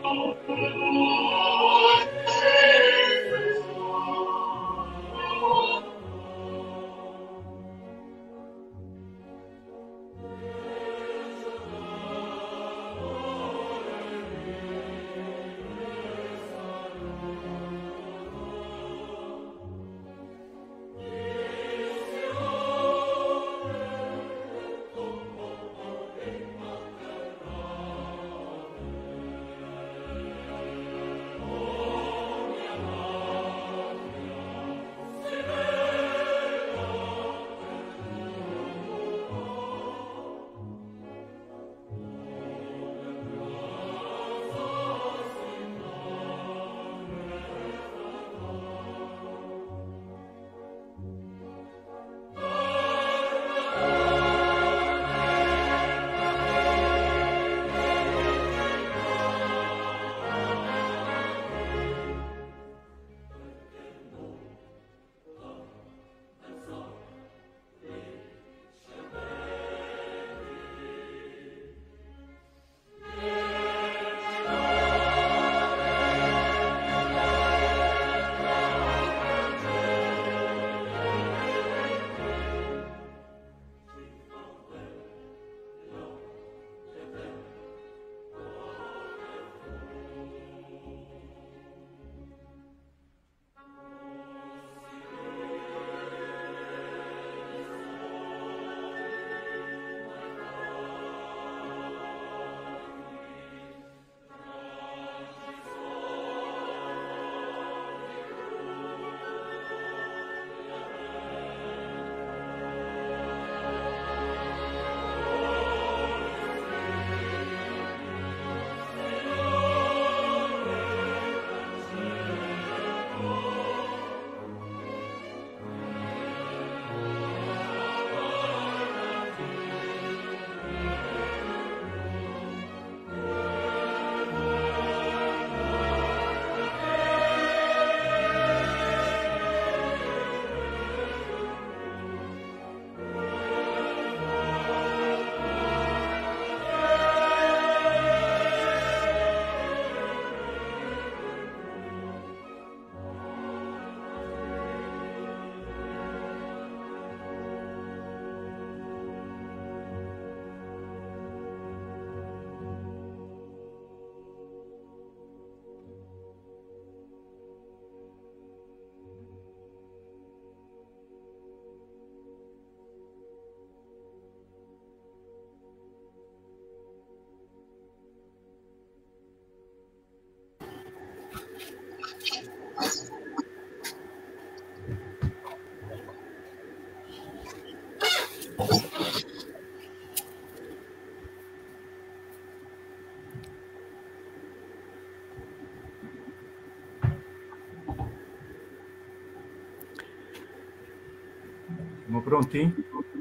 Siamo pronti?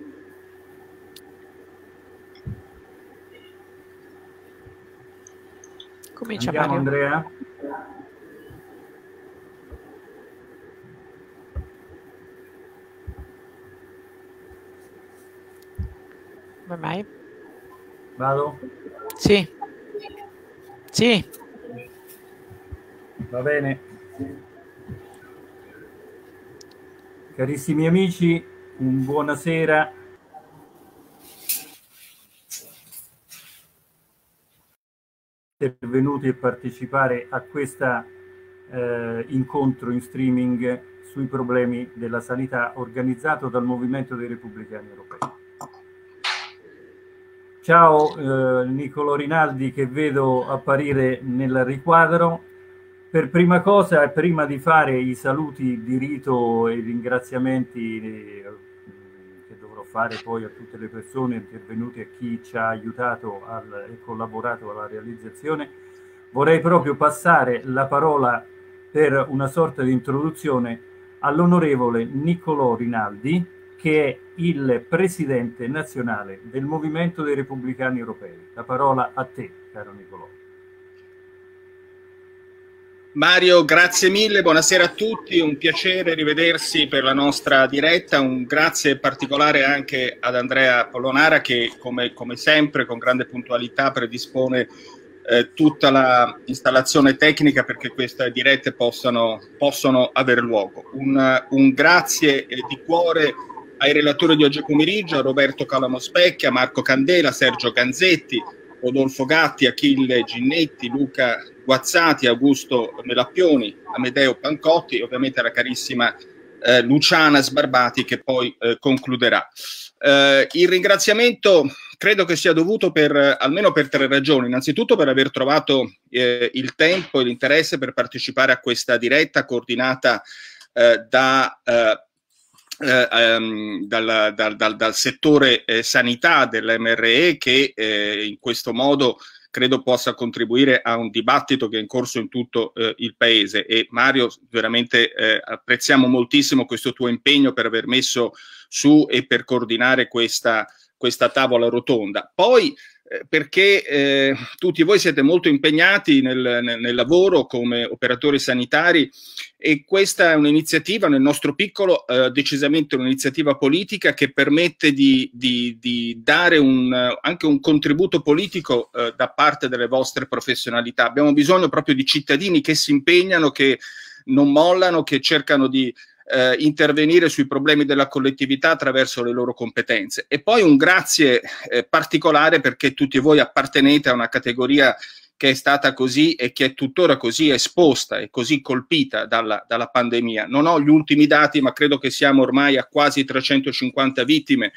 Comincia, Andiamo, Mario. Andrea? Come mai? Vado? Sì. Sì. Va bene. Carissimi amici, buonasera. Benvenuti a partecipare a questo incontro in streaming sui problemi della sanità organizzato dal Movimento dei Repubblicani Europei. Ciao Niccolò Rinaldi, che vedo apparire nel riquadro. Per prima cosa, prima di fare i saluti di rito e i ringraziamenti che dovrò fare poi a tutte le persone intervenute e a chi ci ha aiutato e collaborato alla realizzazione, vorrei proprio passare la parola per una sorta di introduzione all'onorevole Niccolò Rinaldi, che è il presidente nazionale del Movimento dei Repubblicani Europei. La parola a te, caro Niccolò. Mario, grazie mille, buonasera a tutti, un piacere rivedersi per la nostra diretta, un grazie particolare anche ad Andrea Polonara che come sempre con grande puntualità predispone tutta la installazione tecnica perché queste dirette possano aver luogo. Un grazie di cuore ai relatori di oggi pomeriggio, a Roberto Calamo-Specchia, Marco Candela, Sergio Ganzetti, Rodolfo Gatti, Achille Ginnetti, Luca Guazzati, Augusto Melappioni, Amedeo Pancotti e ovviamente la carissima Luciana Sbarbati che poi concluderà. Il ringraziamento credo che sia dovuto almeno per 3 ragioni. Innanzitutto per aver trovato il tempo e l'interesse per partecipare a questa diretta coordinata dal settore sanità dell'MRE che in questo modo credo possa contribuire a un dibattito che è in corso in tutto il paese. E Mario, veramente apprezziamo moltissimo questo tuo impegno per aver messo su e per coordinare questa tavola rotonda. Poi perché tutti voi siete molto impegnati nel lavoro come operatori sanitari e questa è un'iniziativa nel nostro piccolo, decisamente un'iniziativa politica che permette di dare anche un contributo politico da parte delle vostre professionalità. Abbiamo bisogno proprio di cittadini che si impegnano, che non mollano, che cercano di intervenire sui problemi della collettività attraverso le loro competenze. E poi un grazie particolare perché tutti voi appartenete a una categoria che è stata così e che è tuttora così esposta e così colpita dalla pandemia. Non ho gli ultimi dati, ma credo che siamo ormai a quasi 350 vittime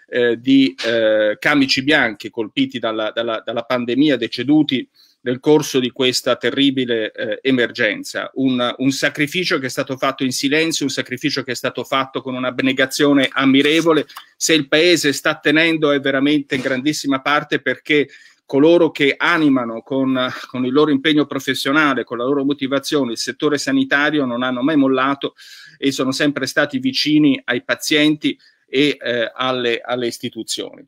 di camici bianchi colpiti dalla pandemia, deceduti nel corso di questa terribile emergenza. Un sacrificio che è stato fatto in silenzio, un sacrificio che è stato fatto con un'abnegazione ammirevole. Se il Paese sta tenendo è veramente in grandissima parte perché coloro che animano con il loro impegno professionale, con la loro motivazione, il settore sanitario non hanno mai mollato e sono sempre stati vicini ai pazienti e alle istituzioni.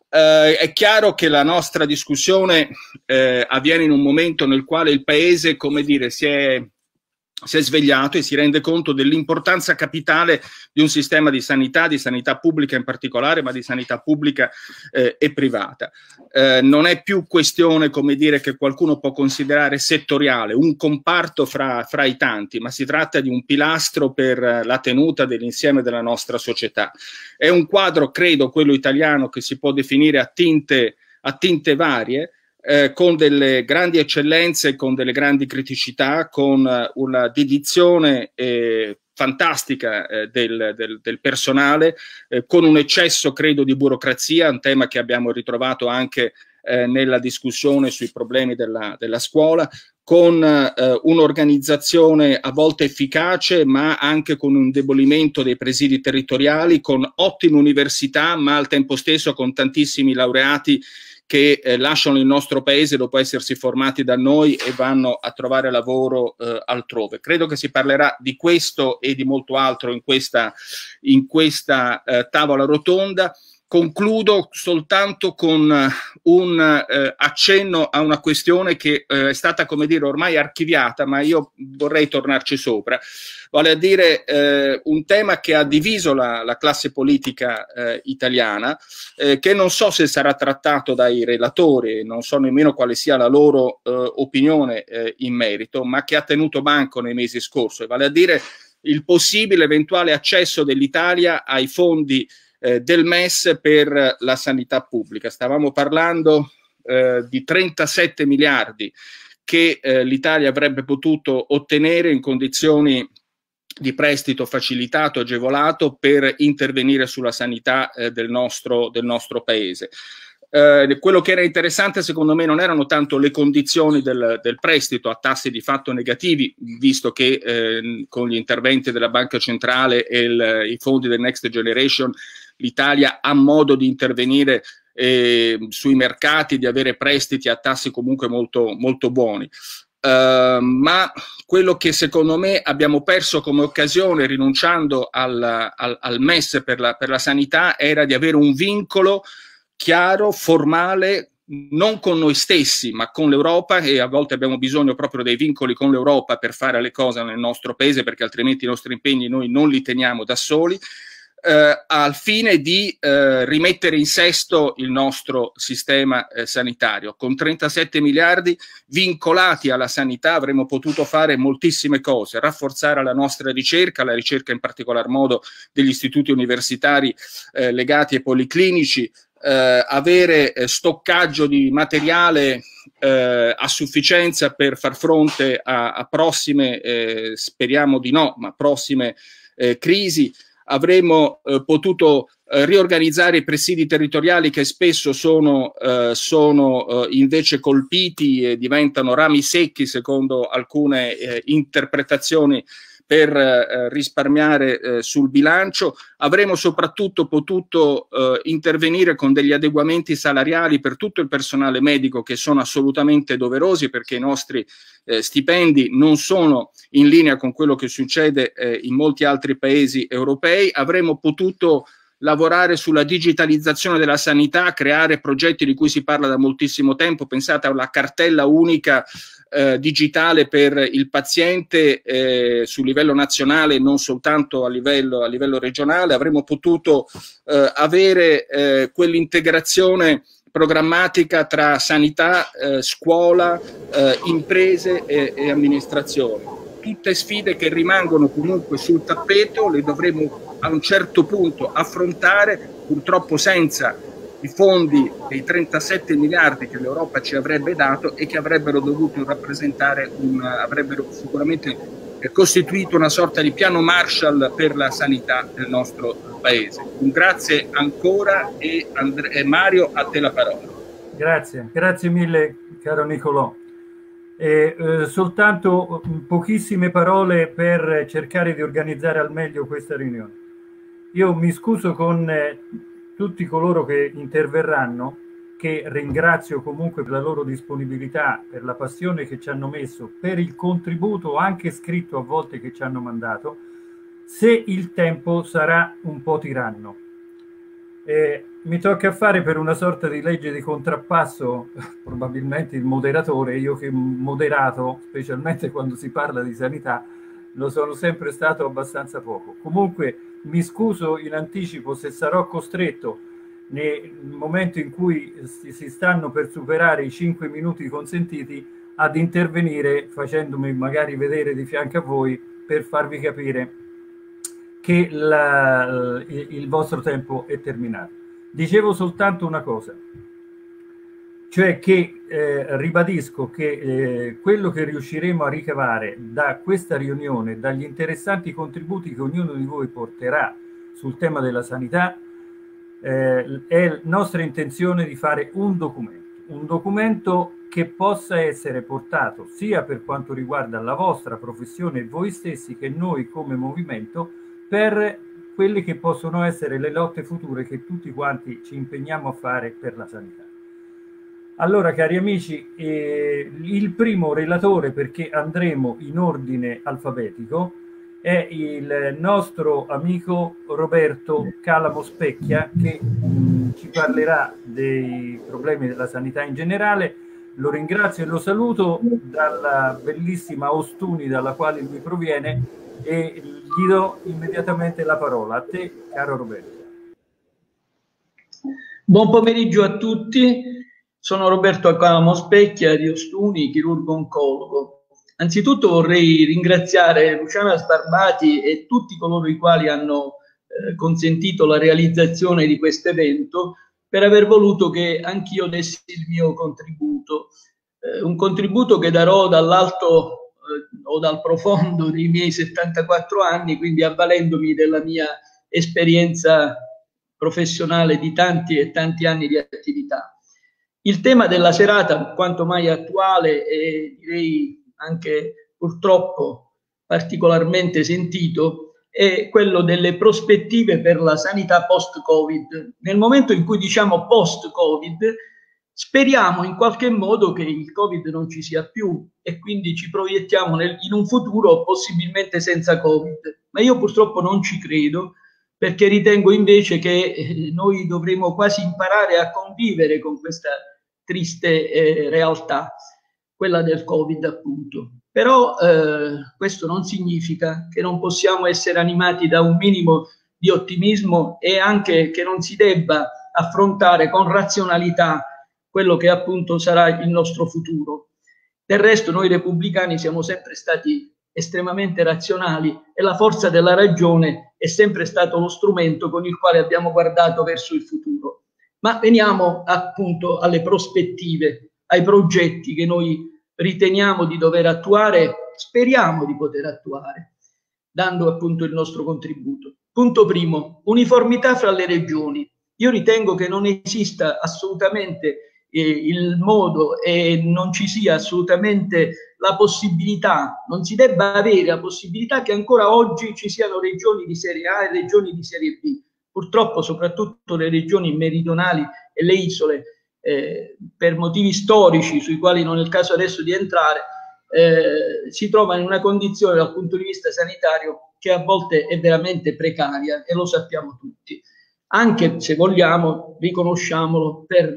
È chiaro che la nostra discussione avviene in un momento nel quale il Paese, come dire, si è svegliato e si rende conto dell'importanza capitale di un sistema di sanità pubblica in particolare, ma di sanità pubblica e privata. Non è più questione, come dire, che qualcuno può considerare settoriale, un comparto fra i tanti, ma si tratta di un pilastro per la tenuta dell'insieme della nostra società. È un quadro, credo, quello italiano, che si può definire a tinte varie, con delle grandi eccellenze, con delle grandi criticità, con una dedizione fantastica del personale, con un eccesso, credo, di burocrazia, un tema che abbiamo ritrovato anche nella discussione sui problemi della scuola, con un'organizzazione a volte efficace, ma anche con un indebolimento dei presidi territoriali, con ottime università, ma al tempo stesso con tantissimi laureati che lasciano il nostro paese dopo essersi formati da noi e vanno a trovare lavoro altrove. Credo che si parlerà di questo e di molto altro in questa tavola rotonda. Concludo soltanto con un accenno a una questione che è stata, come dire, ormai archiviata, ma io vorrei tornarci sopra. Vale a dire un tema che ha diviso la classe politica italiana, che non so se sarà trattato dai relatori, non so nemmeno quale sia la loro opinione in merito, ma che ha tenuto banco nei mesi scorsi, vale a dire il possibile eventuale accesso dell'Italia ai fondi del MES per la sanità pubblica. Stavamo parlando di 37 miliardi che l'Italia avrebbe potuto ottenere in condizioni di prestito facilitato, agevolato, per intervenire sulla sanità del nostro paese. Quello che era interessante secondo me non erano tanto le condizioni del prestito a tassi di fatto negativi, visto che con gli interventi della Banca Centrale e i fondi del Next Generation l'Italia ha modo di intervenire sui mercati, di avere prestiti a tassi comunque molto, molto buoni. Ma quello che secondo me abbiamo perso come occasione rinunciando al MES per la sanità era di avere un vincolo chiaro, formale, non con noi stessi ma con l'Europa, e a volte abbiamo bisogno proprio dei vincoli con l'Europa per fare le cose nel nostro paese, perché altrimenti i nostri impegni noi non li teniamo da soli, al fine di rimettere in sesto il nostro sistema sanitario. Con 37 miliardi vincolati alla sanità avremmo potuto fare moltissime cose, rafforzare la nostra ricerca, la ricerca in particolar modo degli istituti universitari legati ai policlinici, avere stoccaggio di materiale a sufficienza per far fronte a prossime, speriamo di no, ma prossime crisi. Avremmo potuto riorganizzare i presidi territoriali che spesso sono invece colpiti e diventano rami secchi secondo alcune interpretazioni per risparmiare sul bilancio. Avremmo soprattutto potuto intervenire con degli adeguamenti salariali per tutto il personale medico, che sono assolutamente doverosi, perché i nostri stipendi non sono in linea con quello che succede in molti altri paesi europei. Avremmo potuto lavorare sulla digitalizzazione della sanità, creare progetti di cui si parla da moltissimo tempo. Pensate alla cartella unica digitale per il paziente su livello nazionale, non soltanto a livello regionale. Avremmo potuto avere quell'integrazione programmatica tra sanità, scuola, imprese e amministrazione. Tutte sfide che rimangono comunque sul tappeto, le dovremo a un certo punto affrontare, purtroppo senza i fondi dei 37 miliardi che l'Europa ci avrebbe dato e che avrebbero dovuto rappresentare avrebbero sicuramente costituito una sorta di piano Marshall per la sanità del nostro paese. Un grazie ancora e Mario, a te la parola. Grazie mille caro Nicolò. Soltanto pochissime parole per cercare di organizzare al meglio questa riunione. Io mi scuso con tutti coloro che interverranno, che ringrazio comunque per la loro disponibilità, per la passione che ci hanno messo, per il contributo anche scritto a volte che ci hanno mandato, se il tempo sarà un po' tiranno. Mi tocca fare per una sorta di legge di contrappasso, probabilmente il moderatore, io che moderato, specialmente quando si parla di sanità, lo sono sempre stato abbastanza poco. Comunque mi scuso in anticipo se sarò costretto nel momento in cui si stanno per superare i 5 minuti consentiti ad intervenire facendomi magari vedere di fianco a voi per farvi capire che il vostro tempo è terminato. Dicevo soltanto una cosa, cioè che ribadisco che quello che riusciremo a ricavare da questa riunione, dagli interessanti contributi che ognuno di voi porterà sul tema della sanità, è nostra intenzione di fare un documento che possa essere portato sia per quanto riguarda la vostra professione e voi stessi che noi come movimento per quelle che possono essere le lotte future che tutti quanti ci impegniamo a fare per la sanità. Allora, cari amici, il primo relatore, perché andremo in ordine alfabetico, è il nostro amico Roberto Calamo Specchia, che ci parlerà dei problemi della sanità in generale. Lo ringrazio e lo saluto dalla bellissima Ostuni dalla quale lui proviene e gli do immediatamente la parola. A te, caro Roberto. Buon pomeriggio a tutti. Sono Roberto Calamo Specchia di Ostuni, chirurgo oncologo. Anzitutto vorrei ringraziare Luciana Sbarbati e tutti coloro i quali hanno consentito la realizzazione di questo evento per aver voluto che anch'io dessi il mio contributo. Un contributo che darò dall'alto o dal profondo dei miei 74 anni, quindi avvalendomi della mia esperienza professionale di tanti e tanti anni di attività. Il tema della serata, quanto mai attuale e direi anche purtroppo particolarmente sentito, è quello delle prospettive per la sanità post-Covid. Nel momento in cui diciamo post-Covid, speriamo in qualche modo che il Covid non ci sia più e quindi ci proiettiamo in un futuro possibilmente senza Covid. Ma io purtroppo non ci credo, perché ritengo invece che noi dovremo quasi imparare a convivere con questa triste realtà, quella del Covid appunto. Però questo non significa che non possiamo essere animati da un minimo di ottimismo e anche che non si debba affrontare con razionalità quello che appunto sarà il nostro futuro. Del resto noi repubblicani siamo sempre stati estremamente razionali e la forza della ragione è sempre stato lo strumento con il quale abbiamo guardato verso il futuro. Ma veniamo appunto alle prospettive, ai progetti che noi riteniamo di dover attuare, speriamo di poter attuare, dando appunto il nostro contributo. Punto primo, uniformità fra le regioni. Io ritengo che non esista assolutamente il modo e non ci sia assolutamente la possibilità, non si debba avere la possibilità che ancora oggi ci siano regioni di serie A e regioni di serie B. Purtroppo soprattutto le regioni meridionali e le isole, per motivi storici sui quali non è il caso adesso di entrare, si trovano in una condizione dal punto di vista sanitario che a volte è veramente precaria e lo sappiamo tutti. Anche se vogliamo, riconosciamolo, per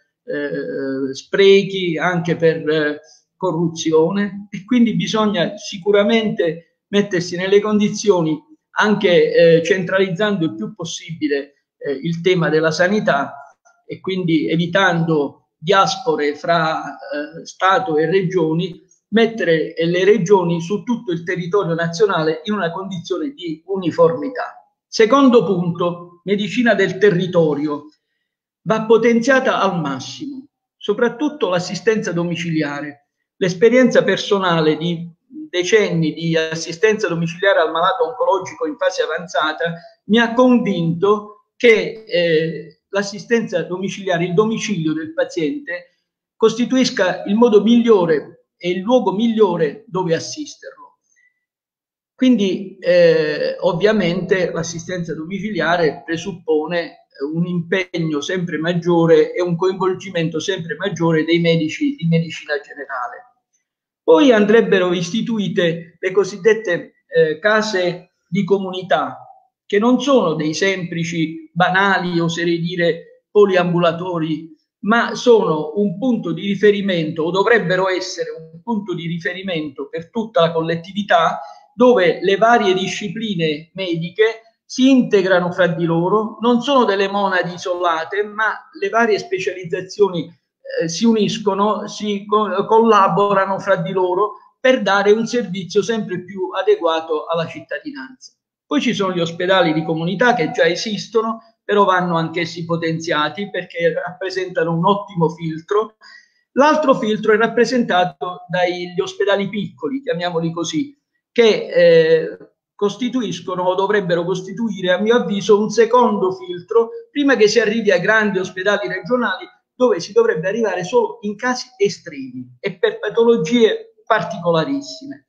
sprechi, anche per corruzione, e quindi bisogna sicuramente mettersi nelle condizioni, anche centralizzando il più possibile il tema della sanità e quindi evitando diaspore fra Stato e regioni, mettere le regioni su tutto il territorio nazionale in una condizione di uniformità. Secondo punto, medicina del territorio. Va potenziata al massimo, soprattutto l'assistenza domiciliare. L'esperienza personale di decenni di assistenza domiciliare al malato oncologico in fase avanzata mi ha convinto che l'assistenza domiciliare, il domicilio del paziente, costituisca il modo migliore e il luogo migliore dove assisterlo. Quindi ovviamente l'assistenza domiciliare presuppone un impegno sempre maggiore e un coinvolgimento sempre maggiore dei medici di medicina generale. Poi andrebbero istituite le cosiddette case di comunità, che non sono dei semplici, banali, oserei dire, poliambulatori, ma sono un punto di riferimento, o dovrebbero essere un punto di riferimento per tutta la collettività, dove le varie discipline mediche si integrano fra di loro, non sono delle monadi isolate, ma le varie specializzazioni si uniscono, si collaborano fra di loro per dare un servizio sempre più adeguato alla cittadinanza. Poi ci sono gli ospedali di comunità che già esistono, però vanno anch'essi potenziati perché rappresentano un ottimo filtro. L'altro filtro è rappresentato dagli ospedali piccoli, chiamiamoli così, che costituiscono o dovrebbero costituire, a mio avviso, un secondo filtro prima che si arrivi a grandi ospedali regionali, dove si dovrebbe arrivare solo in casi estremi e per patologie particolarissime.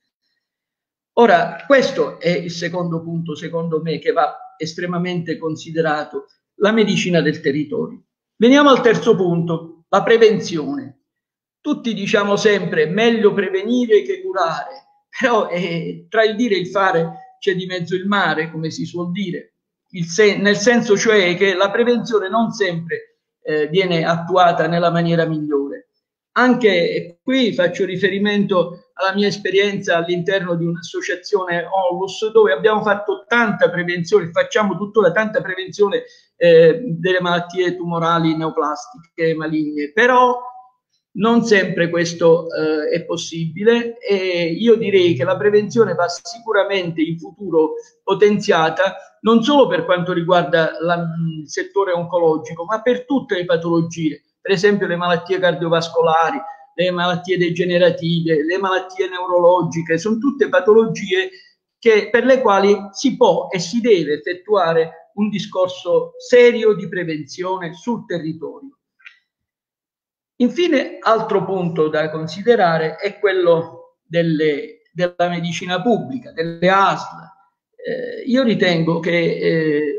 Ora, questo è il secondo punto, secondo me, che va estremamente considerato, la medicina del territorio. Veniamo al terzo punto, la prevenzione. Tutti diciamo sempre meglio prevenire che curare, però tra il dire e il fare c'è di mezzo il mare, come si suol dire, nel senso cioè che la prevenzione non sempre viene attuata nella maniera migliore. Anche qui faccio riferimento alla mia esperienza all'interno di un'associazione ONLUS, dove abbiamo fatto tanta prevenzione, facciamo tuttora tanta prevenzione delle malattie tumorali neoplastiche maligne, però non sempre questo è possibile e io direi che la prevenzione va sicuramente in futuro potenziata, non solo per quanto riguarda il settore oncologico, ma per tutte le patologie. Per esempio le malattie cardiovascolari, le malattie degenerative, le malattie neurologiche, sono tutte patologie per le quali si può e si deve effettuare un discorso serio di prevenzione sul territorio. Infine, altro punto da considerare è quello della medicina pubblica, delle ASL. Io ritengo che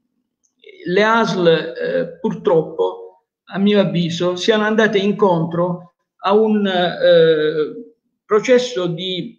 le ASL purtroppo, a mio avviso, siano andate incontro a un processo di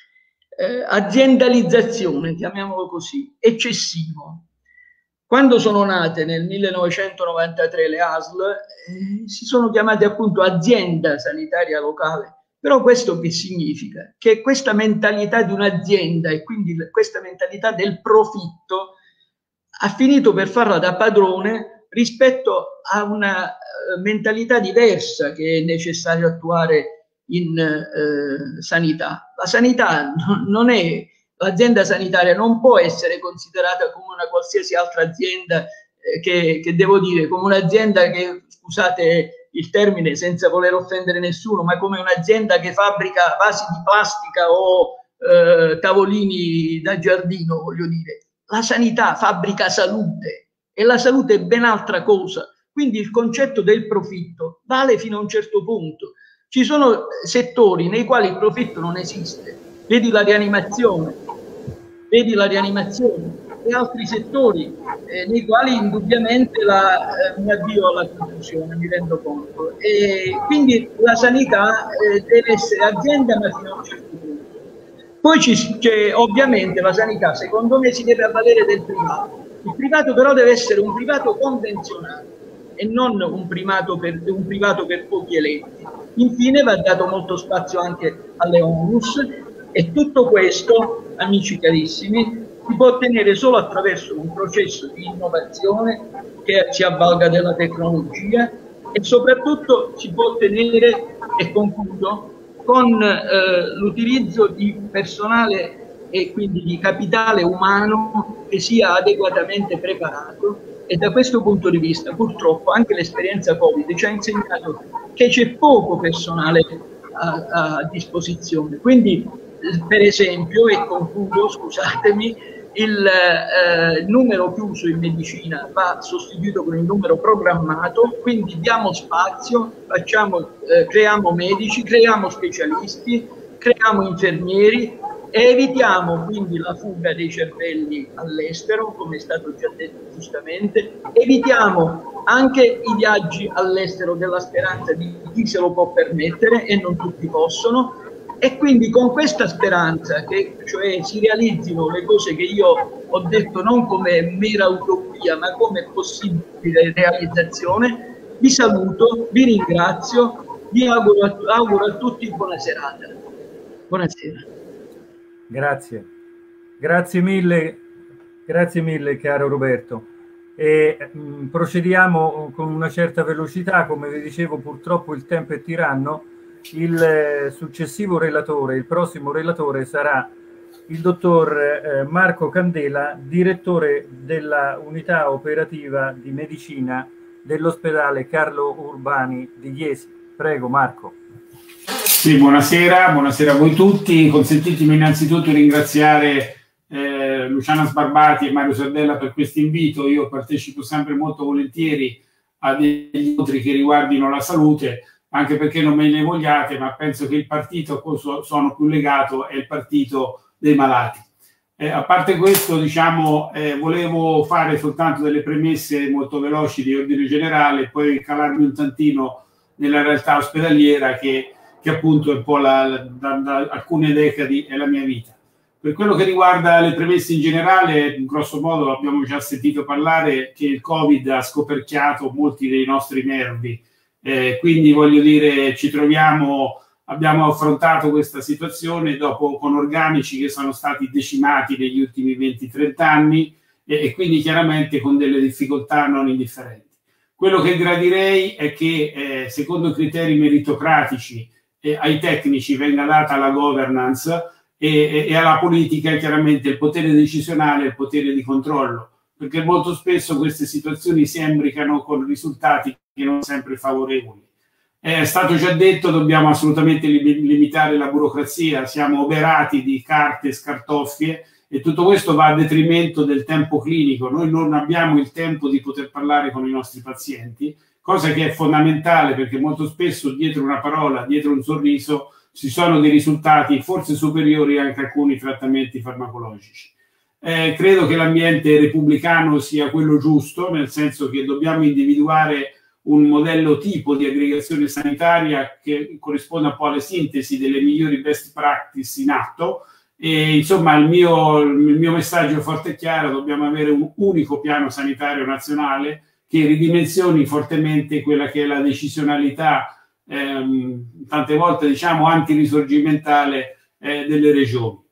aziendalizzazione, chiamiamolo così, eccessivo. Quando sono nate nel 1993 le ASL, si sono chiamate appunto azienda sanitaria locale. Però questo che significa? Che questa mentalità di un'azienda e quindi questa mentalità del profitto ha finito per farla da padrone rispetto a una mentalità diversa che è necessario attuare in sanità. La sanità non è, l'azienda sanitaria non può essere considerata come una qualsiasi altra azienda che devo dire, come un'azienda che, scusate il termine senza voler offendere nessuno, ma come un'azienda che fabbrica vasi di plastica o tavolini da giardino, voglio dire. La sanità fabbrica salute e la salute è ben altra cosa. Quindi il concetto del profitto vale fino a un certo punto. Ci sono settori nei quali il profitto non esiste. Vedi la rianimazione e altri settori nei quali indubbiamente mi avvio alla conclusione, mi rendo conto. E quindi la sanità deve essere azienda ma fino a un certo punto. Poi c'è ovviamente la sanità, secondo me, si deve avvalere del privato. Il privato però deve essere un privato convenzionale e non un privato per pochi eletti. Infine va dato molto spazio anche alle onlus e tutto questo, amici carissimi, si può ottenere solo attraverso un processo di innovazione che si avvalga della tecnologia e soprattutto si può ottenere, e concludo, con l'utilizzo di personale e quindi di capitale umano che sia adeguatamente preparato, e da questo punto di vista purtroppo anche l'esperienza Covid ci ha insegnato che c'è poco personale a disposizione. Quindi per esempio, e concludo, scusatemi, il numero chiuso in medicina va sostituito con il numero programmato, quindi diamo spazio, creiamo medici, creiamo specialisti, creiamo infermieri e evitiamo quindi la fuga dei cervelli all'estero, come è stato già detto giustamente, evitiamo anche i viaggi all'estero della speranza di chi se lo può permettere e non tutti possono. E quindi con questa speranza che cioè si realizzino le cose che io ho detto non come mera utopia ma come possibile realizzazione, vi saluto, vi ringrazio, vi auguro a tutti buona serata. Buonasera. Grazie mille caro Roberto. Procediamo con una certa velocità, come vi dicevo purtroppo il tempo è tiranno. Il successivo relatore, il prossimo relatore sarà il dottor Marco Candela, direttore della unità operativa di medicina dell'ospedale Carlo Urbani di Chiesi. Prego Marco. Sì, buonasera a voi tutti. Consentitemi innanzitutto ringraziare Luciana Sbarbati e Mario Sardella per questo invito. Io partecipo sempre molto volentieri a degli incontri che riguardino la salute, anche perché non me ne vogliate, ma penso che il partito a cui sono più legato è il partito dei malati. A parte questo, diciamo, volevo fare soltanto delle premesse molto veloci di ordine generale, poi calarmi un tantino nella realtà ospedaliera che appunto è un po' da alcune decadi è la mia vita. Per quello che riguarda le premesse in generale, in grosso modo abbiamo già sentito parlare che il Covid ha scoperchiato molti dei nostri nervi. Quindi voglio dire, abbiamo affrontato questa situazione con organici che sono stati decimati negli ultimi 20-30 anni e quindi chiaramente con delle difficoltà non indifferenti. Quello che gradirei è che secondo criteri meritocratici ai tecnici venga data la governance e alla politica chiaramente il potere decisionale e il potere di controllo, perché molto spesso queste situazioni si imbricano con risultati che non sempre favorevoli. È stato già detto, dobbiamo assolutamente limitare la burocrazia, siamo oberati di carte e scartoffie e tutto questo va a detrimento del tempo clinico. Noi non abbiamo il tempo di poter parlare con i nostri pazienti, cosa che è fondamentale perché molto spesso dietro una parola, dietro un sorriso, ci sono dei risultati forse superiori anche a alcuni trattamenti farmacologici. Credo che l'ambiente repubblicano sia quello giusto, nel senso che dobbiamo individuare un modello tipo di aggregazione sanitaria che corrisponda un po' alle sintesi delle migliori best practice in atto e insomma il mio messaggio forte e chiaro: dobbiamo avere un unico piano sanitario nazionale che ridimensioni fortemente quella che è la decisionalità tante volte diciamo antirisorgimentale delle regioni.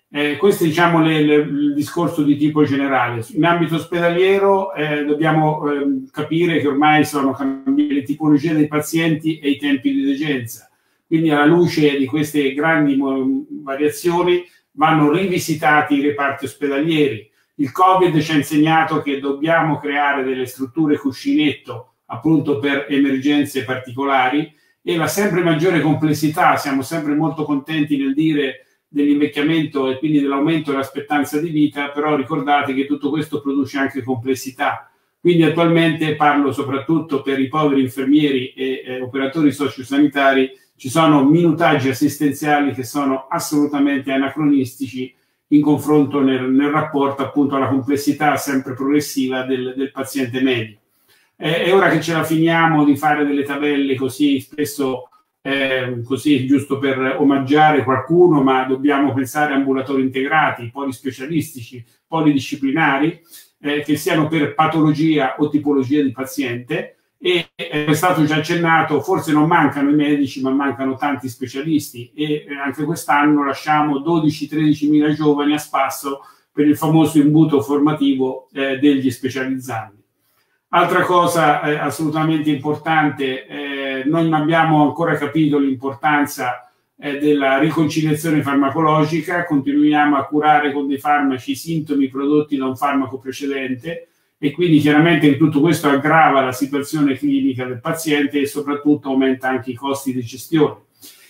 Questo è, diciamo, il discorso di tipo generale. In ambito ospedaliero dobbiamo capire che ormai sono cambiate le tipologie dei pazienti e i tempi di degenza. Quindi, alla luce di queste grandi variazioni, vanno rivisitati i reparti ospedalieri. Il Covid ci ha insegnato che dobbiamo creare delle strutture cuscinetto appunto per emergenze particolari, e la sempre maggiore complessità, siamo sempre molto contenti nel dire dell'invecchiamento e quindi dell'aumento dell'aspettanza di vita, però ricordate che tutto questo produce anche complessità. Quindi attualmente, parlo soprattutto per i poveri infermieri e operatori sociosanitari, ci sono minutaggi assistenziali che sono assolutamente anacronistici in confronto nel rapporto appunto alla complessità sempre progressiva del paziente medio. È ora che ce la finiamo di fare delle tabelle così spesso, così giusto per omaggiare qualcuno, ma dobbiamo pensare a ambulatori integrati, polispecialistici, polidisciplinari, che siano per patologia o tipologia di paziente, e è stato già accennato, forse non mancano i medici, ma mancano tanti specialisti, e anche quest'anno lasciamo 12-13 mila giovani a spasso per il famoso imbuto formativo degli specializzandi. Altra cosa assolutamente importante, non abbiamo ancora capito l'importanza della riconciliazione farmacologica, continuiamo a curare con dei farmaci i sintomi prodotti da un farmaco precedente, e quindi chiaramente tutto questo aggrava la situazione clinica del paziente e soprattutto aumenta anche i costi di gestione.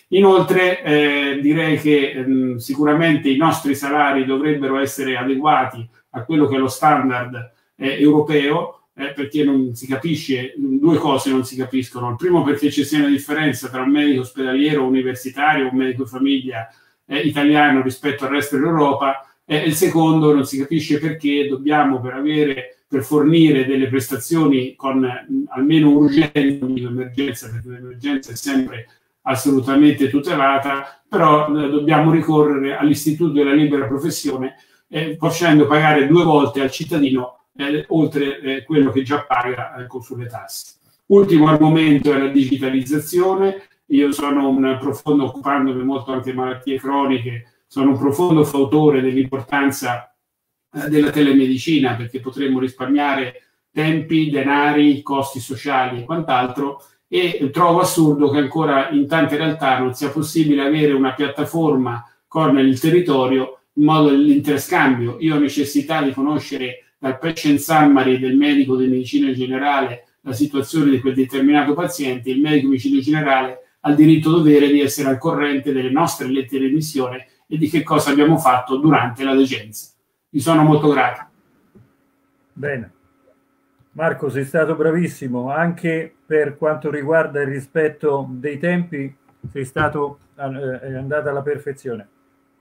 Inoltre direi che sicuramente i nostri salari dovrebbero essere adeguati a quello che è lo standard europeo, perché non si capisce, due cose non si capiscono. Il primo, perché ci sia una differenza tra un medico ospedaliero universitario, un medico famiglia italiano rispetto al resto dell'Europa, e il secondo, non si capisce perché dobbiamo, per fornire delle prestazioni con almeno urgenza, emergenza, perché l'emergenza è sempre assolutamente tutelata, però dobbiamo ricorrere all'istituto della libera professione, facendo pagare 2 volte al cittadino oltre quello che già paga sulle tasse. Ultimo argomento è la digitalizzazione. Io sono un profondo, occupandomi molto anche di malattie croniche, sono un profondo fautore dell'importanza della telemedicina, perché potremmo risparmiare tempi, denari, costi sociali e quant'altro, e trovo assurdo che ancora in tante realtà non sia possibile avere una piattaforma con il territorio in modo dell'interscambio. Io ho necessità di conoscere dal patient summary del medico di medicina generale la situazione di quel determinato paziente. Il medico di medicina generale ha il diritto dovere di essere al corrente delle nostre lettere di missione e di che cosa abbiamo fatto durante la degenza. Vi sono molto grato. Bene. Marco, sei stato bravissimo, anche per quanto riguarda il rispetto dei tempi, sei stato andato alla perfezione.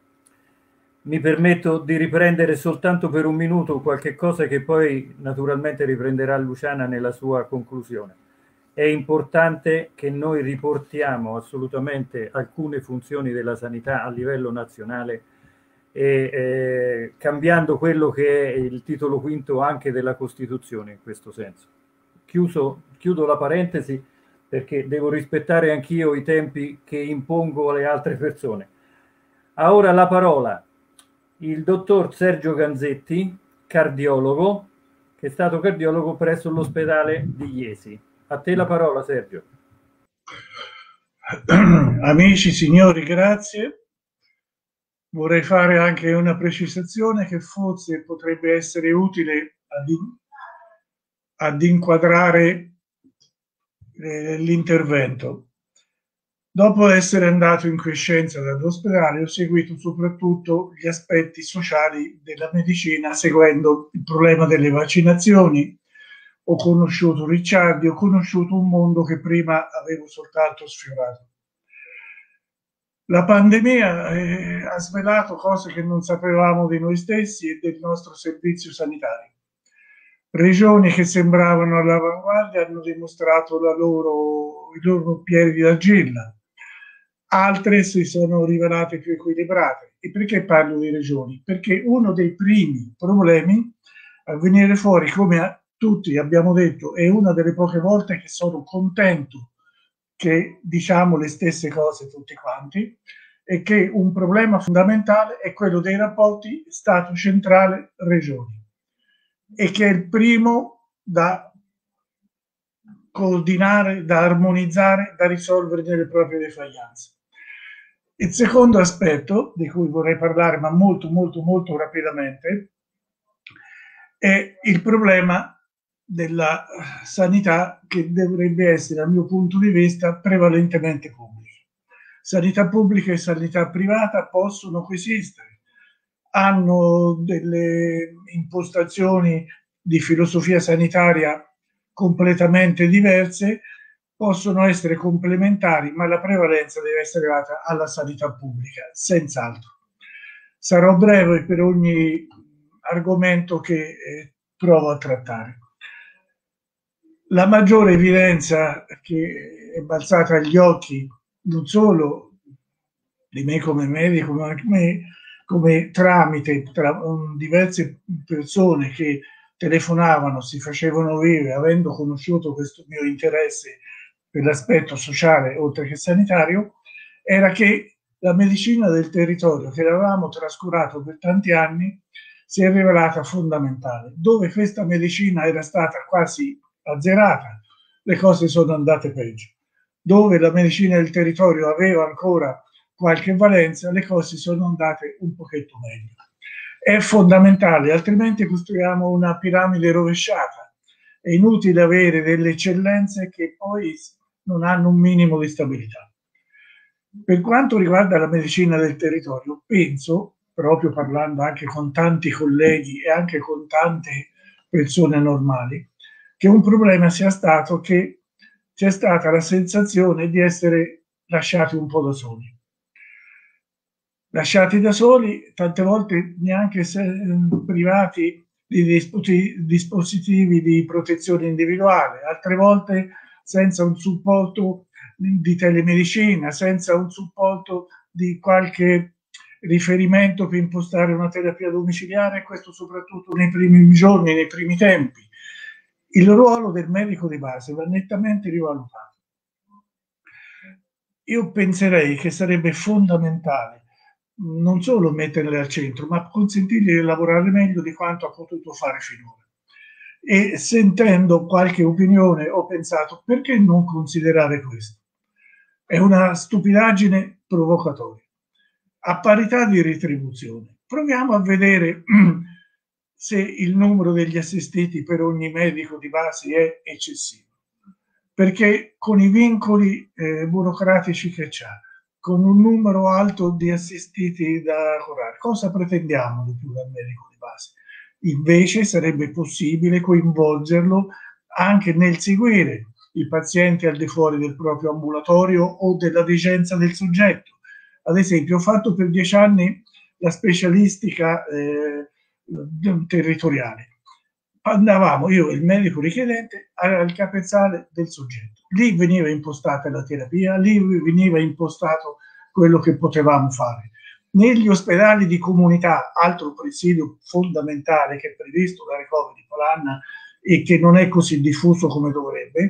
Mi permetto di riprendere soltanto per un minuto qualche cosa che poi naturalmente riprenderà Luciana nella sua conclusione. È importante che noi riportiamo assolutamente alcune funzioni della sanità a livello nazionale, cambiando quello che è il titolo quinto anche della Costituzione in questo senso. Chiudo la parentesi perché devo rispettare anch'io i tempi che impongo alle altre persone. Ha ora la parola il dottor Sergio Ganzetti, cardiologo, che è stato cardiologo presso l'ospedale di Iesi. A te la parola, Sergio. Amici, signori, grazie. Vorrei fare anche una precisazione che forse potrebbe essere utile ad inquadrare l'intervento. Dopo essere andato in quiescenza dall'ospedale, ho seguito soprattutto gli aspetti sociali della medicina, seguendo il problema delle vaccinazioni. Ho conosciuto Ricciardi, ho conosciuto un mondo che prima avevo soltanto sfiorato. La pandemia ha svelato cose che non sapevamo di noi stessi e del nostro servizio sanitario. Regioni che sembravano all'avanguardia hanno dimostrato i loro piedi d'argilla. Altre si sono rivelate più equilibrate. E perché parlo di regioni? Perché uno dei primi problemi a venire fuori, come tutti abbiamo detto, è una delle poche volte che sono contento che diciamo le stesse cose tutti quanti, è che un problema fondamentale è quello dei rapporti Stato centrale-regioni e che è il primo da coordinare, da armonizzare, da risolvere nelle proprie defaglianze. Il secondo aspetto, di cui vorrei parlare ma molto rapidamente, è il problema della sanità, che dovrebbe essere, dal mio punto di vista, prevalentemente pubblica. Sanità pubblica e sanità privata possono coesistere, hanno delle impostazioni di filosofia sanitaria completamente diverse, possono essere complementari, ma la prevalenza deve essere data alla sanità pubblica, senz'altro. Sarò breve per ogni argomento che provo a trattare. La maggiore evidenza che è balzata agli occhi, non solo di me come medico, ma anche come tramite tra diverse persone che telefonavano, si facevano vive, avendo conosciuto questo mio interesse per l'aspetto sociale oltre che sanitario, era che la medicina del territorio, che avevamo trascurato per tanti anni, si è rivelata fondamentale. Dove questa medicina era stata quasi azzerata, le cose sono andate peggio. Dove la medicina del territorio aveva ancora qualche valenza, le cose sono andate un pochetto meglio. È fondamentale, altrimenti costruiamo una piramide rovesciata. È inutile avere delle eccellenze che poi non hanno un minimo di stabilità. Per quanto riguarda la medicina del territorio, penso, proprio parlando anche con tanti colleghi e anche con tante persone normali, che un problema sia stato che c'è stata la sensazione di essere lasciati un po' da soli. Lasciati da soli, tante volte neanche privati di dispositivi di protezione individuale, altre volte senza un supporto di telemedicina, senza un supporto di qualche riferimento per impostare una terapia domiciliare, questo soprattutto nei primi giorni, nei primi tempi. Il ruolo del medico di base va nettamente rivalutato. Io penserei che sarebbe fondamentale non solo metterle al centro, ma consentirgli di lavorare meglio di quanto ha potuto fare finora. E sentendo qualche opinione ho pensato, perché non considerare questo? È una stupidaggine provocatoria. A parità di retribuzione, proviamo a vedere se il numero degli assistiti per ogni medico di base è eccessivo. Perché con i vincoli burocratici che c'ha, con un numero alto di assistiti da curare, cosa pretendiamo di più dal medico di base? Invece sarebbe possibile coinvolgerlo anche nel seguire i pazienti al di fuori del proprio ambulatorio o della degenza del soggetto. Ad esempio, ho fatto per 10 anni la specialistica territoriale. Andavamo, io e il medico richiedente, al capezzale del soggetto. Lì veniva impostata la terapia, lì veniva impostato quello che potevamo fare. Negli ospedali di comunità, altro presidio fondamentale che è previsto da Recovery Plan e che non è così diffuso come dovrebbe,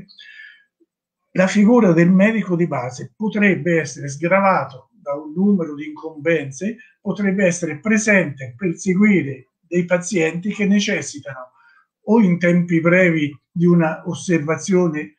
la figura del medico di base potrebbe essere sgravato da un numero di incombenze, potrebbe essere presente per seguire dei pazienti che necessitano o in tempi brevi di una osservazione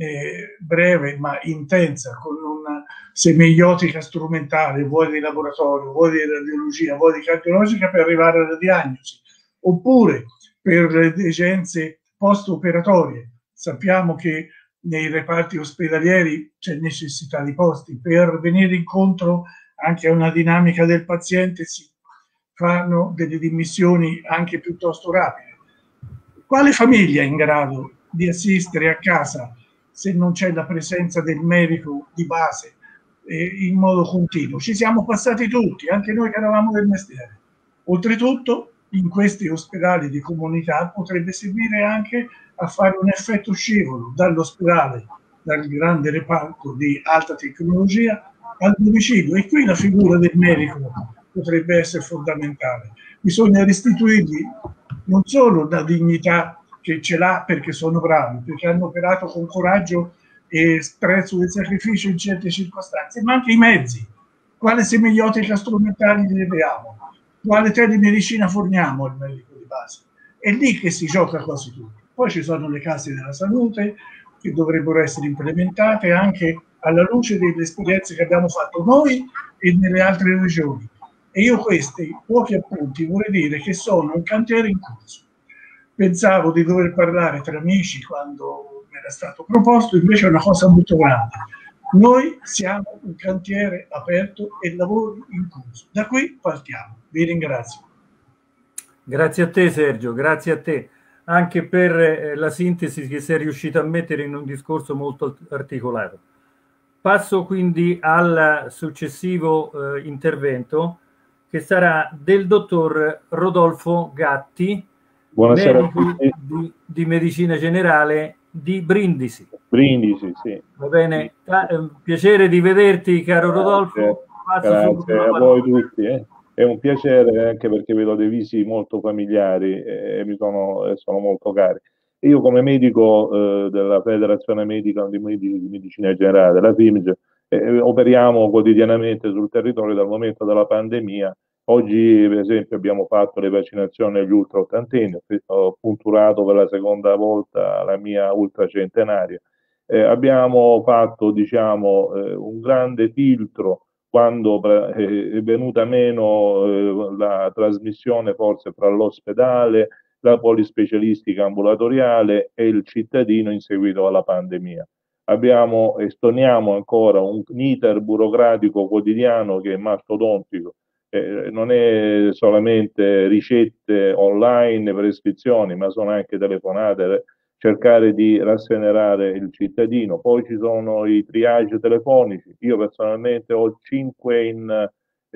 breve ma intensa con una semiotica strumentale, vuoi di laboratorio, vuoi di radiologia, vuoi di cardiologica, per arrivare alla diagnosi, oppure per le degenze post-operatorie. Sappiamo che nei reparti ospedalieri c'è necessità di posti, per venire incontro anche a una dinamica del paziente si fanno delle dimissioni anche piuttosto rapide. Quale famiglia è in grado di assistere a casa se non c'è la presenza del medico di base in modo continuo? Ci siamo passati tutti, anche noi che eravamo del mestiere. Oltretutto, in questi ospedali di comunità potrebbe servire anche a fare un effetto scivolo dall'ospedale, dal grande reparto di alta tecnologia al domicilio, e qui la figura del medico potrebbe essere fondamentale. Bisogna restituirgli non solo la dignità che ce l'ha perché sono bravi, perché hanno operato con coraggio e prezzo del sacrificio in certe circostanze, ma anche i mezzi. quale semiotica strumentale gli diamo, quale telemedicina forniamo al medico di base. È lì che si gioca quasi tutto. Poi ci sono le case della salute che dovrebbero essere implementate anche alla luce delle esperienze che abbiamo fatto noi e nelle altre regioni. E io questi pochi appunti vorrei dire che sono un cantiere in corso. Pensavo di dover parlare tra amici quando mi era stato proposto, invece è una cosa molto grande. Noi siamo un cantiere aperto e lavori in corso. Da qui partiamo. Vi ringrazio. Grazie a te Sergio, grazie a te anche per la sintesi che sei riuscito a mettere in un discorso molto articolato. Passo quindi al successivo intervento, che sarà del dottor Rodolfo Gatti, medico di medicina generale di Brindisi. Brindisi, sì. Va bene, piacere di vederti, caro Rodolfo. Grazie a voi tutti. È un piacere, anche perché vedo dei visi molto familiari e sono molto cari. Io come medico della Federazione Medica di Medicina Generale, della FIMG, operiamo quotidianamente sul territorio dal momento della pandemia. Oggi, per esempio, abbiamo fatto le vaccinazioni agli ultraottantenni, ho punturato per la seconda volta la mia ultracentenaria. Abbiamo fatto, diciamo, un grande filtro quando è venuta meno la trasmissione forse tra l'ospedale, la polispecialistica ambulatoriale e il cittadino in seguito alla pandemia. Abbiamo e stoniamo ancora un iter burocratico quotidiano che è mastodontico. Non è solamente ricette online, prescrizioni, ma sono anche telefonate, cercare di rasserenare il cittadino. Poi ci sono i triage telefonici. Io personalmente ho 5 in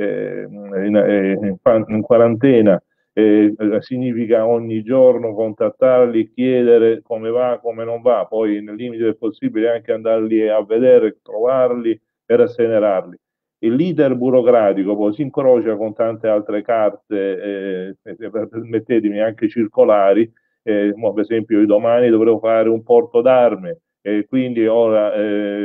quarantena. Significa ogni giorno contattarli, chiedere come va, come non va, poi nel limite del possibile anche andarli a vedere, trovarli e rasserenarli. L'iter burocratico poi si incrocia con tante altre carte, permettetemi, anche circolari. Per esempio, io domani dovrò fare un porto d'arme, quindi ora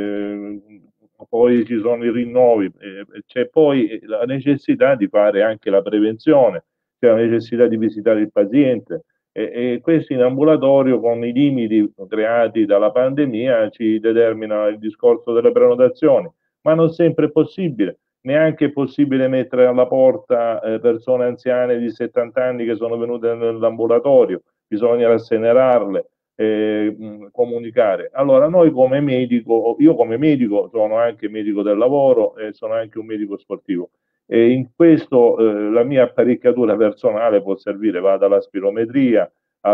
poi ci sono i rinnovi, c'è poi la necessità di fare anche la prevenzione, c'è la necessità di visitare il paziente, e questo in ambulatorio, con i limiti creati dalla pandemia, ci determina il discorso delle prenotazioni, ma non sempre è possibile. Neanche è possibile mettere alla porta persone anziane di 70 anni che sono venute nell'ambulatorio, bisogna rasserenarle, comunicare. Allora noi come medico, io come medico sono anche medico del lavoro e sono anche un medico sportivo, e in questo la mia apparecchiatura personale può servire, va dalla spirometria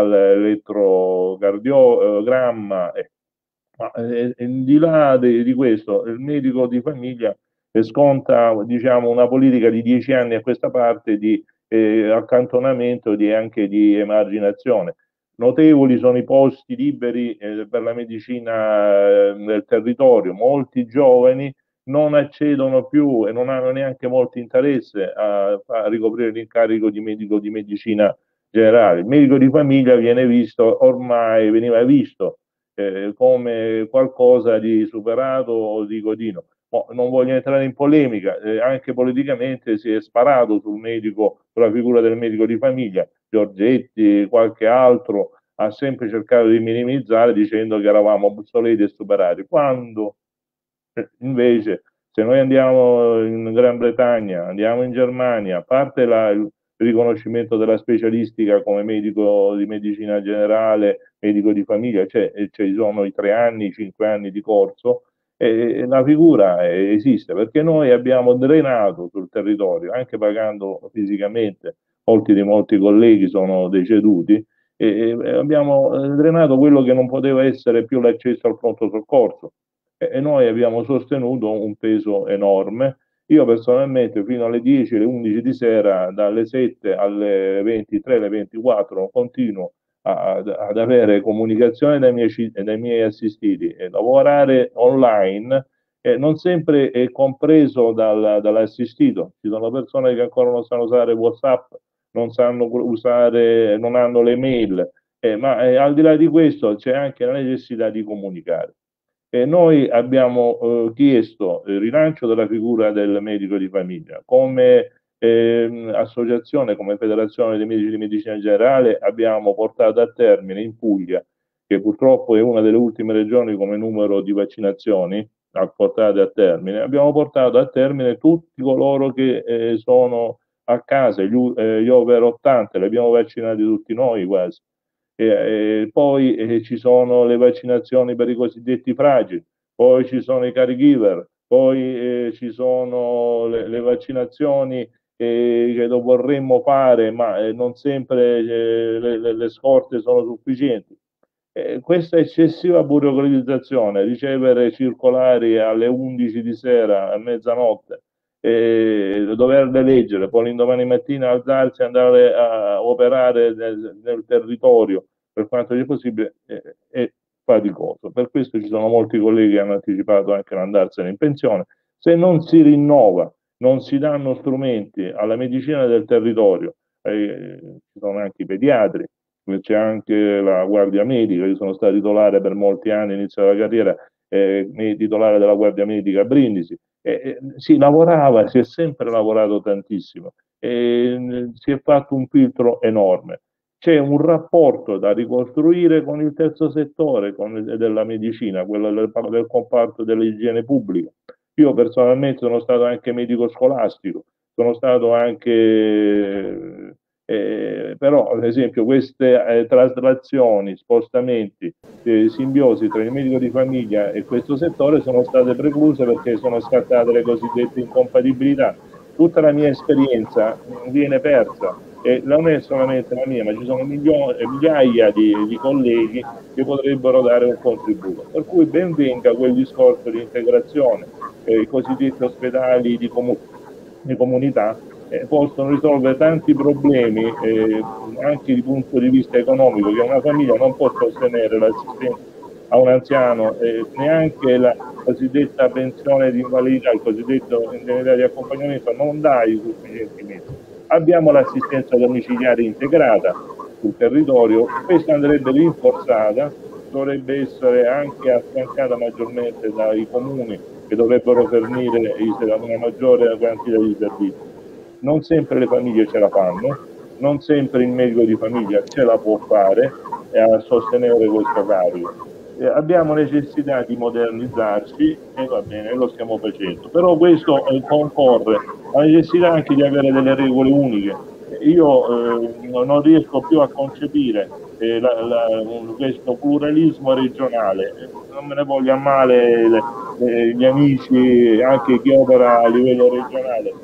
all'elettrocardiogramma, ma di là di questo il medico di famiglia sconta, diciamo, una politica di 10 anni a questa parte di accantonamento e anche di emarginazione. Notevoli sono i posti liberi per la medicina nel territorio. Molti giovani non accedono più e non hanno neanche molto interesse a ricoprire l'incarico di medico di medicina generale. Il medico di famiglia veniva visto come qualcosa di superato o di godino. Non voglio entrare in polemica, anche politicamente si è sparato sulla figura del medico di famiglia. Giorgetti, qualche altro, ha sempre cercato di minimizzare dicendo che eravamo obsoleti e superati, quando invece, se noi andiamo in Gran Bretagna, andiamo in Germania, a parte il riconoscimento della specialistica come medico di medicina generale, medico di famiglia, ci sono i 3 anni, i 5 anni di corso, e la figura esiste, perché noi abbiamo drenato sul territorio, anche pagando fisicamente. Molti colleghi sono deceduti, e abbiamo drenato quello che non poteva essere più l'accesso al pronto soccorso, e noi abbiamo sostenuto un peso enorme. Io personalmente fino alle 10, alle 11 di sera, dalle 7 alle 23, alle 24, continuo ad avere comunicazione dai miei assistiti, e lavorare online non sempre è compreso dall'assistito. Ci sono persone che ancora non sanno usare WhatsApp, non hanno le mail, ma al di là di questo c'è anche la necessità di comunicare. Noi abbiamo chiesto il rilancio della figura del medico di famiglia. Come associazione, come Federazione dei Medici di Medicina Generale, abbiamo portato a termine in Puglia, che purtroppo è una delle ultime regioni come numero di vaccinazioni portate a termine, abbiamo portato a termine tutti coloro che sono a casa, gli over 80, li abbiamo vaccinati tutti noi quasi. Poi ci sono le vaccinazioni per i cosiddetti fragili, poi ci sono i caregiver, poi ci sono le vaccinazioni che vorremmo fare, ma non sempre le scorte sono sufficienti. Questa eccessiva burocratizzazione, ricevere circolari alle 11 di sera, a mezzanotte, doverle leggere, poi l'indomani mattina alzarsi e andare a operare nel territorio per quanto sia possibile è faticoso. Per questo ci sono molti colleghi che hanno anticipato anche l'andarsene in pensione. Se non si rinnova, non si danno strumenti alla medicina del territorio, ci sono anche i pediatri, c'è anche la guardia medica. Io sono stato titolare per molti anni, inizio della carriera, titolare della guardia medica a Brindisi. Si lavorava, si è sempre lavorato tantissimo, si è fatto un filtro enorme. C'è un rapporto da ricostruire con il terzo settore della medicina, quello del comparto dell'igiene pubblica. Io personalmente sono stato anche medico scolastico, sono stato anche però ad esempio queste traslazioni, spostamenti, simbiosi tra il medico di famiglia e questo settore sono state precluse perché sono scattate le cosiddette incompatibilità. Tutta la mia esperienza viene persa e non è solamente la mia, ma ci sono migliaia di colleghi che potrebbero dare un contributo. Per cui ben venga quel discorso di integrazione, i cosiddetti ospedali di comunità possono risolvere tanti problemi anche di punto di vista economico, che una famiglia non può sostenere l'assistenza a un anziano, neanche la cosiddetta pensione di invalidità, il cosiddetto indennità di accompagnamento non dà i sufficienti mezzi. Abbiamo l'assistenza domiciliare integrata sul territorio, questa andrebbe rinforzata, dovrebbe essere anche affiancata maggiormente dai comuni che dovrebbero fornire una maggiore quantità di servizi. Non sempre le famiglie ce la fanno, non sempre il medico di famiglia ce la può fare a sostenere questo carico. Abbiamo necessità di modernizzarci e va bene, lo stiamo facendo. Però questo concorre alla necessità anche di avere delle regole uniche. Io non riesco più a concepire questo pluralismo regionale. Non me ne voglio a male gli amici, anche chi opera a livello regionale.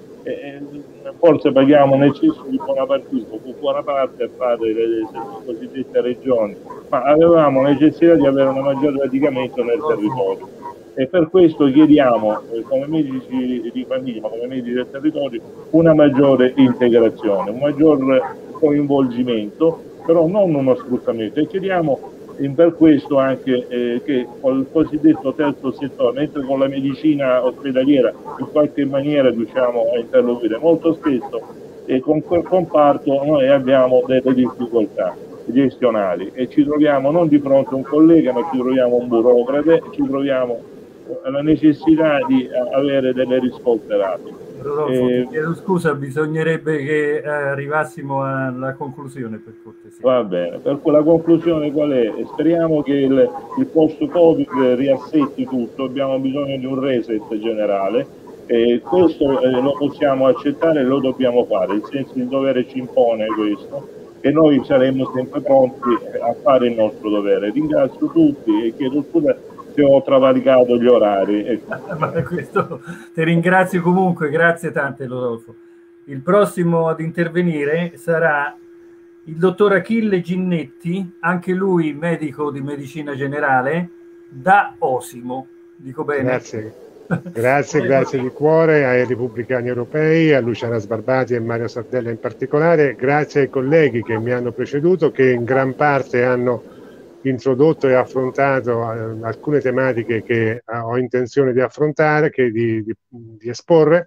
Forse paghiamo un eccesso di bonapartismo, con buona parte a fare le cosiddette regioni, ma avevamo necessità di avere un maggiore radicamento nel territorio e per questo chiediamo come medici di famiglia, ma come medici del territorio, una maggiore integrazione, un maggior coinvolgimento, però non uno sfruttamento, e chiediamo per questo anche che col cosiddetto terzo settore, mentre con la medicina ospedaliera in qualche maniera riusciamo a interloquire, molto spesso con quel comparto noi abbiamo delle difficoltà gestionali e ci troviamo non di fronte a un collega, ma ci troviamo un burocrate, ci troviamo la necessità di avere delle risposte rapide. Rodolfo, chiedo scusa, bisognerebbe che arrivassimo alla conclusione, per cortesia. Va bene, per cui la conclusione qual è? Speriamo che il post-Covid riassetti tutto, abbiamo bisogno di un reset generale e questo lo possiamo accettare e lo dobbiamo fare, il senso di dovere ci impone questo e noi saremo sempre pronti a fare il nostro dovere. Ringrazio tutti e chiedo scusa se ho travalicato gli orari. Questo, ti ringrazio comunque, grazie tante Rodolfo. Il prossimo ad intervenire sarà il dottor Achille Ginnetti, anche lui medico di medicina generale da Osimo. Dico bene? Grazie di cuore ai repubblicani europei, a Luciana Sbarbati e Mario Sardella in particolare, grazie ai colleghi che mi hanno preceduto, che in gran parte hanno introdotto e affrontato alcune tematiche che ho intenzione di affrontare, di esporre,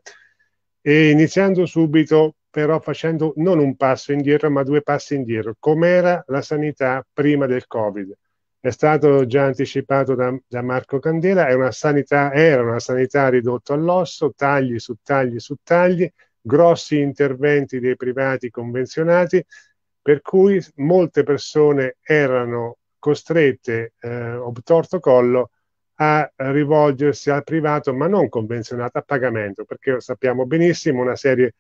e iniziando subito però facendo non un passo indietro ma due passi indietro. Com'era la sanità prima del Covid? è stato già anticipato da Marco Candela, era una sanità ridotta all'osso, tagli su tagli su tagli, grossi interventi dei privati convenzionati, per cui molte persone erano costrette, obtorto collo, a rivolgersi al privato, ma non convenzionato, a pagamento, perché sappiamo benissimo una serie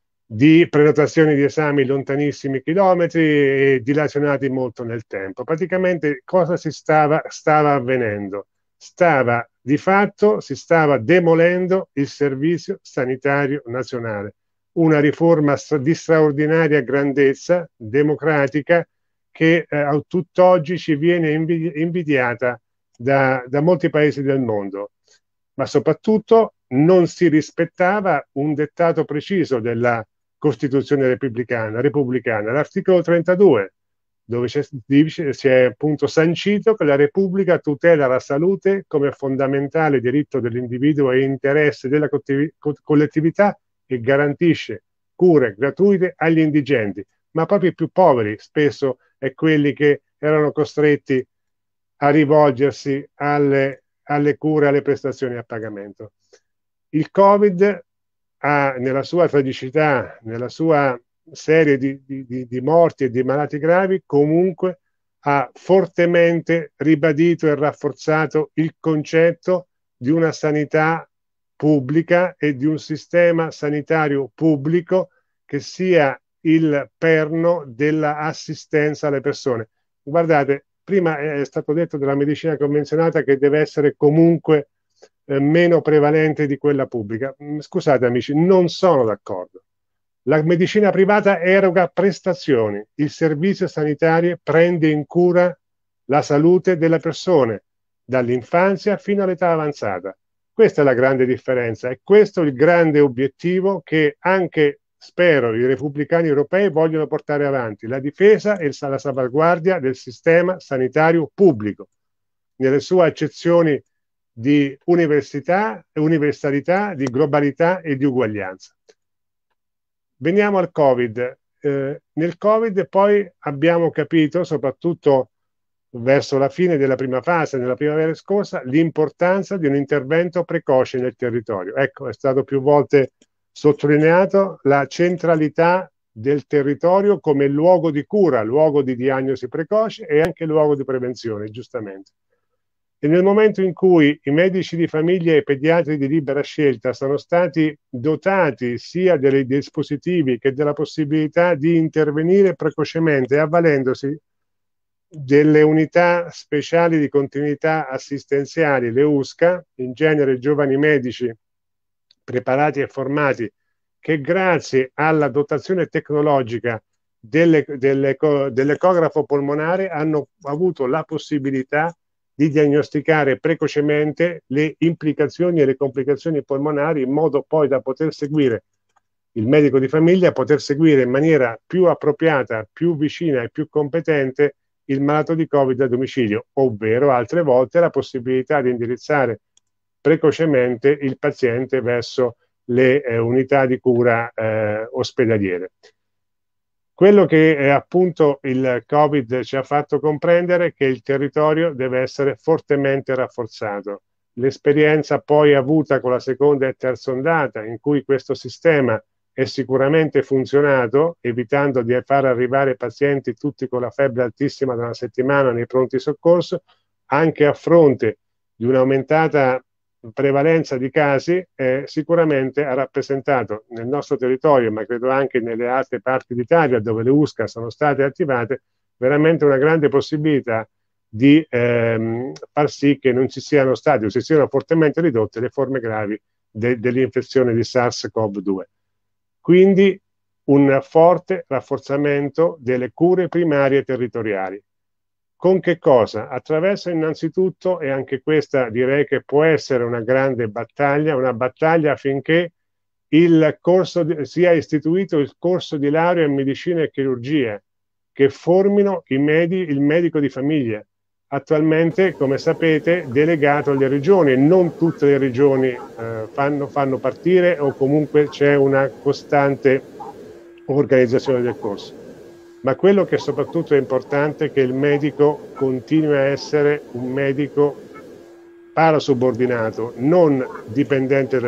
di prenotazioni di esami lontanissimi chilometri e dilazionati molto nel tempo. Praticamente cosa stava avvenendo? Di fatto si stava demolendo il Servizio Sanitario Nazionale, una riforma di straordinaria grandezza democratica che a tutt'oggi ci viene invidiata da molti paesi del mondo, ma soprattutto non si rispettava un dettato preciso della Costituzione repubblicana, l'articolo 32, dove si è appunto sancito che la Repubblica tutela la salute come fondamentale diritto dell'individuo e interesse della collettività e garantisce cure gratuite agli indigenti, ma proprio i più poveri spesso è quelli che erano costretti a rivolgersi alle cure, alle prestazioni a pagamento. Il Covid ha, nella sua tragicità, nella sua serie di morti e di malati gravi, comunque ha fortemente ribadito e rafforzato il concetto di una sanità pubblica e di un sistema sanitario pubblico che sia il perno dell'assistenza alle persone. Guardate, prima è stato detto della medicina convenzionata che deve essere comunque meno prevalente di quella pubblica. Scusate amici, non sono d'accordo. La medicina privata eroga prestazioni, il servizio sanitario prende in cura la salute delle persone dall'infanzia fino all'età avanzata. Questa è la grande differenza e questo è il grande obiettivo che anche, spero, i repubblicani europei vogliono portare avanti, la difesa e la salvaguardia del sistema sanitario pubblico, nelle sue accezioni di universalità, di globalità e di uguaglianza. Veniamo al Covid. Nel Covid poi abbiamo capito, soprattutto verso la fine della prima fase, nella primavera scorsa, l'importanza di un intervento precoce nel territorio. Ecco, è stato più volte sottolineato la centralità del territorio come luogo di cura, luogo di diagnosi precoce e anche luogo di prevenzione, giustamente. E nel momento in cui i medici di famiglia e i pediatri di libera scelta sono stati dotati sia dei dispositivi che della possibilità di intervenire precocemente avvalendosi delle unità speciali di continuità assistenziali, le USCA, in genere giovani medici preparati e formati, che grazie alla dotazione tecnologica dell'ecografo polmonare hanno avuto la possibilità di diagnosticare precocemente le implicazioni e le complicazioni polmonari in modo poi da poter seguire il medico di famiglia, poter seguire in maniera più appropriata, più vicina e più competente il malato di Covid a domicilio, ovvero altre volte la possibilità di indirizzare precocemente il paziente verso le unità di cura ospedaliere. Quello che appunto il Covid ci ha fatto comprendere è che il territorio deve essere fortemente rafforzato. L'esperienza poi avuta con la seconda e terza ondata, in cui questo sistema è sicuramente funzionato, evitando di far arrivare pazienti tutti con la febbre altissima da una settimana nei pronti soccorso, anche a fronte di un'aumentata prevalenza di casi, sicuramente ha rappresentato nel nostro territorio, ma credo anche nelle altre parti d'Italia dove le USCA sono state attivate, veramente una grande possibilità di far sì che non ci siano state o si siano fortemente ridotte le forme gravi dell'infezione di SARS-CoV-2. Quindi un forte rafforzamento delle cure primarie territoriali. Con che cosa? Attraverso innanzitutto, e anche questa direi che può essere una grande battaglia, una battaglia affinché sia istituito il corso di laurea in medicina e chirurgia, che formino il medico di famiglia, attualmente, come sapete, delegato alle regioni, e non tutte le regioni fanno partire o comunque c'è una costante organizzazione del corso. ma quello che soprattutto è importante è che il medico continui a essere un medico parasubordinato, non dipendente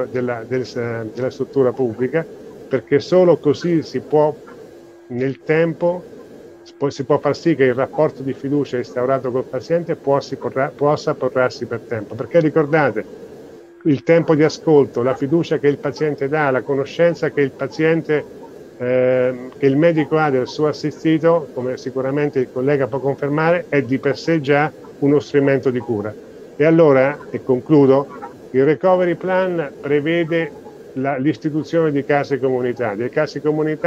della struttura pubblica, perché solo così si può nel tempo si può far sì che il rapporto di fiducia instaurato col paziente possa portarsi per tempo, perché ricordate, il tempo di ascolto, la fiducia che il paziente dà, la conoscenza che il paziente, che il medico ha del suo assistito, come sicuramente il collega può confermare, è di per sé già uno strumento di cura. E allora, e concludo, il Recovery Plan prevede l'istituzione di case comunità, delle case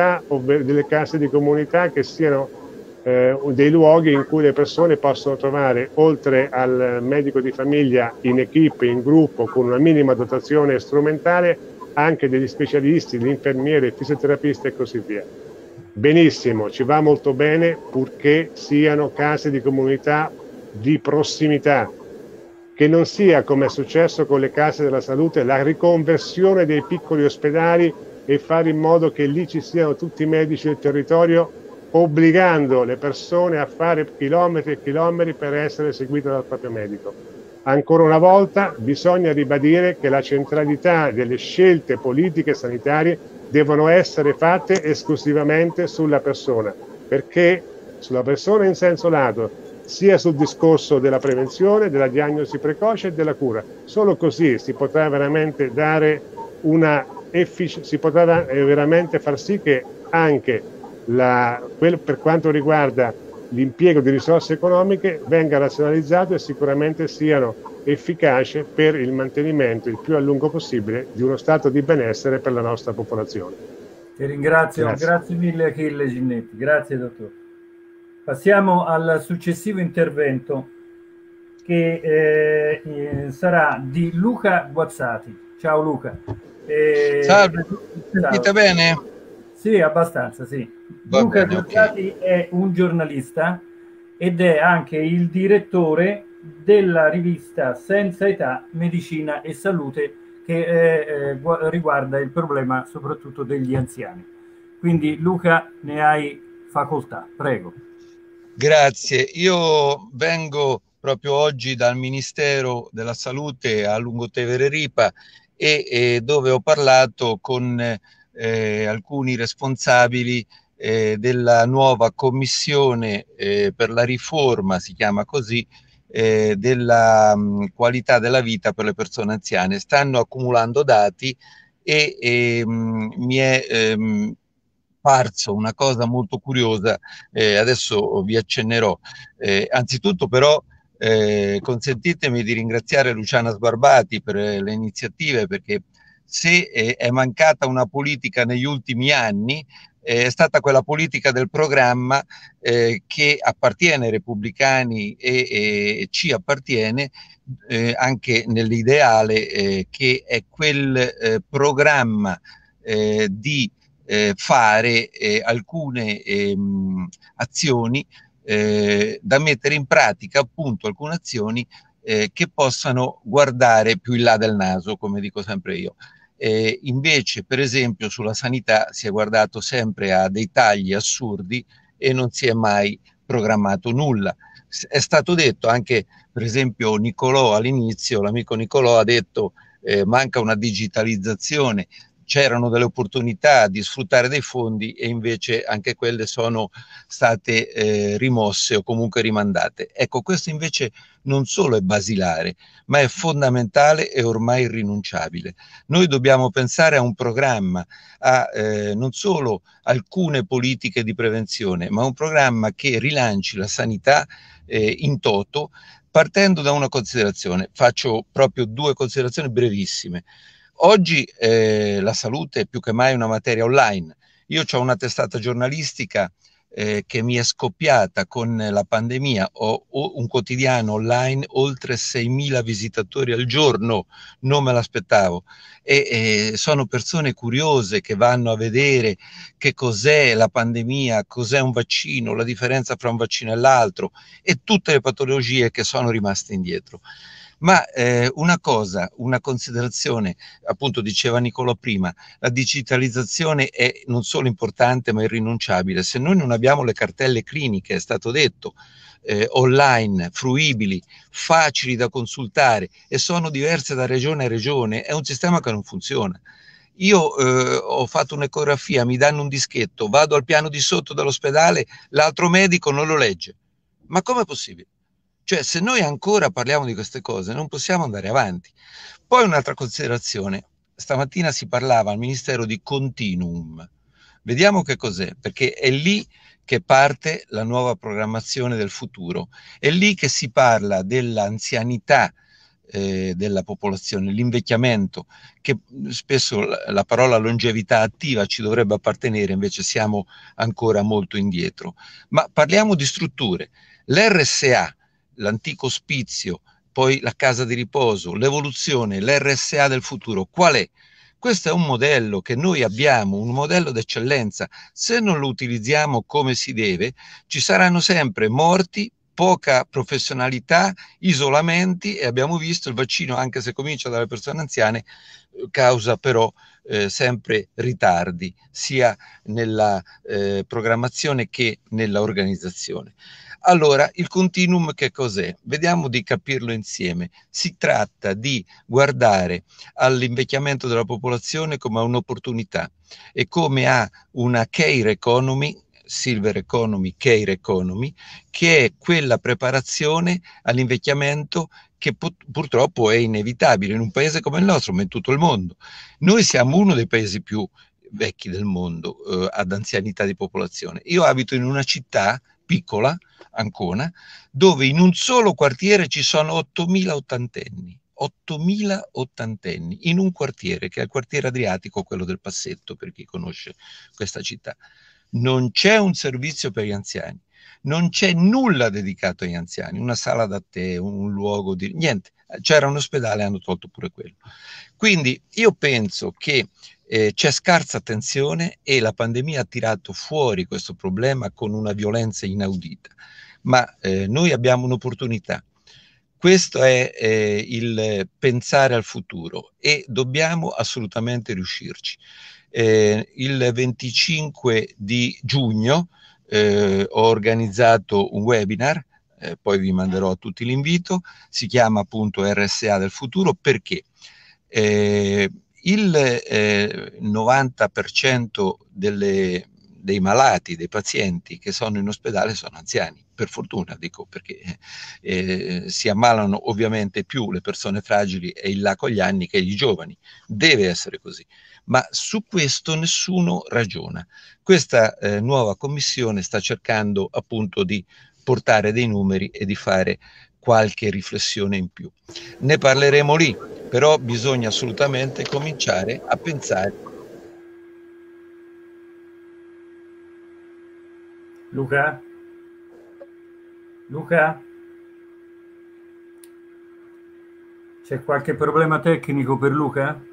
di comunità che siano dei luoghi in cui le persone possono trovare, oltre al medico di famiglia, in equipe, in gruppo, con una minima dotazione strumentale, anche degli specialisti, gli infermieri, il fisioterapista e così via. Benissimo, ci va molto bene, purché siano case di comunità di prossimità, che non sia, come è successo con le case della salute, la riconversione dei piccoli ospedali e fare in modo che lì ci siano tutti i medici del territorio, obbligando le persone a fare chilometri e chilometri per essere seguite dal proprio medico. Ancora una volta bisogna ribadire che la centralità delle scelte politiche sanitarie devono essere fatte esclusivamente sulla persona, perché sulla persona in senso lato, sia sul discorso della prevenzione, della diagnosi precoce e della cura. Solo così si potrà veramente dare si potrà veramente far sì che anche per quanto riguarda l'impiego di risorse economiche venga razionalizzato e sicuramente siano efficaci per il mantenimento il più a lungo possibile di uno stato di benessere per la nostra popolazione. Ti ringrazio, grazie mille Achille Ginnetti, grazie dottor. Passiamo al successivo intervento che sarà di Luca Guazzati. Ciao Luca. Salve, sentite bene? Sì, abbastanza, sì. Luca Guazzati è un giornalista ed è anche il direttore della rivista Senza Età, Medicina e Salute, che riguarda il problema soprattutto degli anziani. Quindi Luca, ne hai facoltà, prego. Grazie, io vengo proprio oggi dal Ministero della Salute a Lungotevere Ripa e dove ho parlato con alcuni responsabili della nuova commissione per la riforma, si chiama così, della qualità della vita per le persone anziane. Stanno accumulando dati e mi è parso una cosa molto curiosa, adesso vi accennerò. Anzitutto però consentitemi di ringraziare Luciana Sbarbati per le iniziative, perché se è mancata una politica negli ultimi anni, è stata quella politica del programma che appartiene ai repubblicani e ci appartiene anche nell'ideale che è quel programma di fare alcune azioni da mettere in pratica, appunto alcune azioni che possano guardare più in là del naso, come dico sempre io. Invece, per esempio, sulla sanità si è guardato sempre a dei tagli assurdi e non si è mai programmato nulla. È stato detto anche, per esempio, Nicolò all'inizio, l'amico Nicolò ha detto manca una digitalizzazione. C'erano delle opportunità di sfruttare dei fondi e invece anche quelle sono state rimosse o comunque rimandate. Ecco, questo invece non solo è basilare, ma è fondamentale e ormai irrinunciabile. Noi dobbiamo pensare a un programma, a non solo alcune politiche di prevenzione, ma un programma che rilanci la sanità in toto, partendo da una considerazione. Faccio proprio due considerazioni brevissime. Oggi la salute è più che mai una materia online. Io ho una testata giornalistica che mi è scoppiata con la pandemia, ho un quotidiano online, oltre 6.000 visitatori al giorno, non me l'aspettavo, e sono persone curiose che vanno a vedere che cos'è la pandemia, cos'è un vaccino, la differenza fra un vaccino e l'altro e tutte le patologie che sono rimaste indietro. Ma una considerazione, appunto diceva Nicolò prima, la digitalizzazione è non solo importante ma irrinunciabile. Se noi non abbiamo le cartelle cliniche, è stato detto, online, fruibili, facili da consultare e sono diverse da regione a regione, è un sistema che non funziona. Io ho fatto un'ecografia, mi danno un dischetto, vado al piano di sotto dell'ospedale, l'altro medico non lo legge. Ma com'è possibile? Cioè, se noi ancora parliamo di queste cose, non possiamo andare avanti. Poi un'altra considerazione. Stamattina si parlava al Ministero di continuum. Vediamo che cos'è, perché è lì che parte la nuova programmazione del futuro. È lì che si parla dell'anzianità della popolazione, l'invecchiamento, che spesso la parola longevità attiva ci dovrebbe appartenere, invece siamo ancora molto indietro. Ma parliamo di strutture. L'RSA, l'antico ospizio, poi la casa di riposo, l'evoluzione, l'RSA del futuro, qual è? Questo è un modello che noi abbiamo, un modello d'eccellenza. Se non lo utilizziamo come si deve, ci saranno sempre morti, poca professionalità, isolamenti, e abbiamo visto il vaccino, anche se comincia dalle persone anziane, causa però sempre ritardi, sia nella programmazione che nella organizzazione. Allora, il continuum che cos'è? Vediamo di capirlo insieme. Si tratta di guardare all'invecchiamento della popolazione come a un'opportunità e come a una care economy, silver economy, care economy, che è quella preparazione all'invecchiamento che purtroppo è inevitabile in un paese come il nostro, ma in tutto il mondo. Noi siamo uno dei paesi più vecchi del mondo ad anzianità di popolazione. Io abito in una città piccola, Ancona, dove in un solo quartiere ci sono 8.000 ottantenni. 8.000 ottantenni in un quartiere, che è il quartiere Adriatico, quello del Passetto, per chi conosce questa città. Non c'è un servizio per gli anziani, non c'è nulla dedicato agli anziani, una sala da tè, un luogo di... niente, c'era un ospedale, hanno tolto pure quello. Quindi io penso che c'è scarsa attenzione e la pandemia ha tirato fuori questo problema con una violenza inaudita, ma noi abbiamo un'opportunità. Questo è il pensare al futuro e dobbiamo assolutamente riuscirci. Il 25 di giugno ho organizzato un webinar, poi vi manderò a tutti l'invito, si chiama appunto RSA del futuro, perché il 90% dei malati, dei pazienti che sono in ospedale sono anziani, per fortuna dico, perché si ammalano ovviamente più le persone fragili e in là con gli anni che i giovani, deve essere così, ma su questo nessuno ragiona. Questa nuova commissione sta cercando appunto di portare dei numeri e di fare qualche riflessione in più. Ne parleremo lì, però bisogna assolutamente cominciare a pensare. Luca? Luca? C'è qualche problema tecnico per Luca?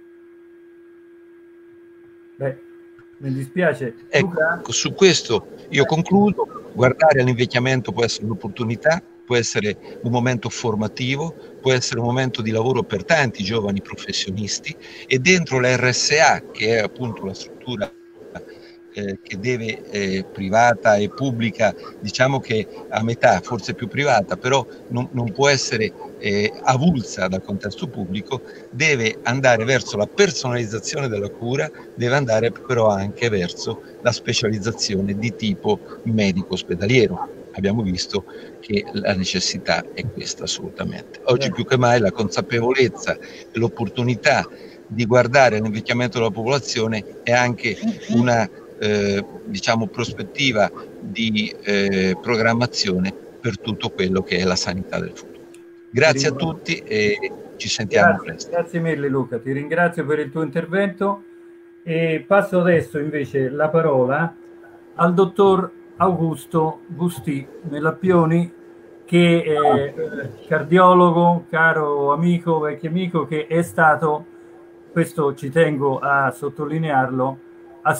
Beh, mi dispiace. Ecco, Luca? su questo io concludo. Guardare all'invecchiamento può essere un'opportunità, può essere un momento formativo, può essere un momento di lavoro per tanti giovani professionisti, e dentro la RSA, che è appunto la struttura che deve privata e pubblica, diciamo che a metà, forse più privata, però non può essere avulsa dal contesto pubblico, deve andare verso la personalizzazione della cura, deve andare però anche verso la specializzazione di tipo medico ospedaliero. Abbiamo visto che la necessità è questa assolutamente. Oggi più che mai la consapevolezza e l'opportunità di guardare all'invecchiamento della popolazione è anche una diciamo prospettiva di programmazione per tutto quello che è la sanità del futuro. Grazie a tutti e ci sentiamo presto. Grazie mille Luca, ti ringrazio per il tuo intervento e passo adesso invece la parola al dottor Augusto Busti Mellappioni, che è cardiologo, caro amico, vecchio amico, che è stato, questo ci tengo a sottolinearlo,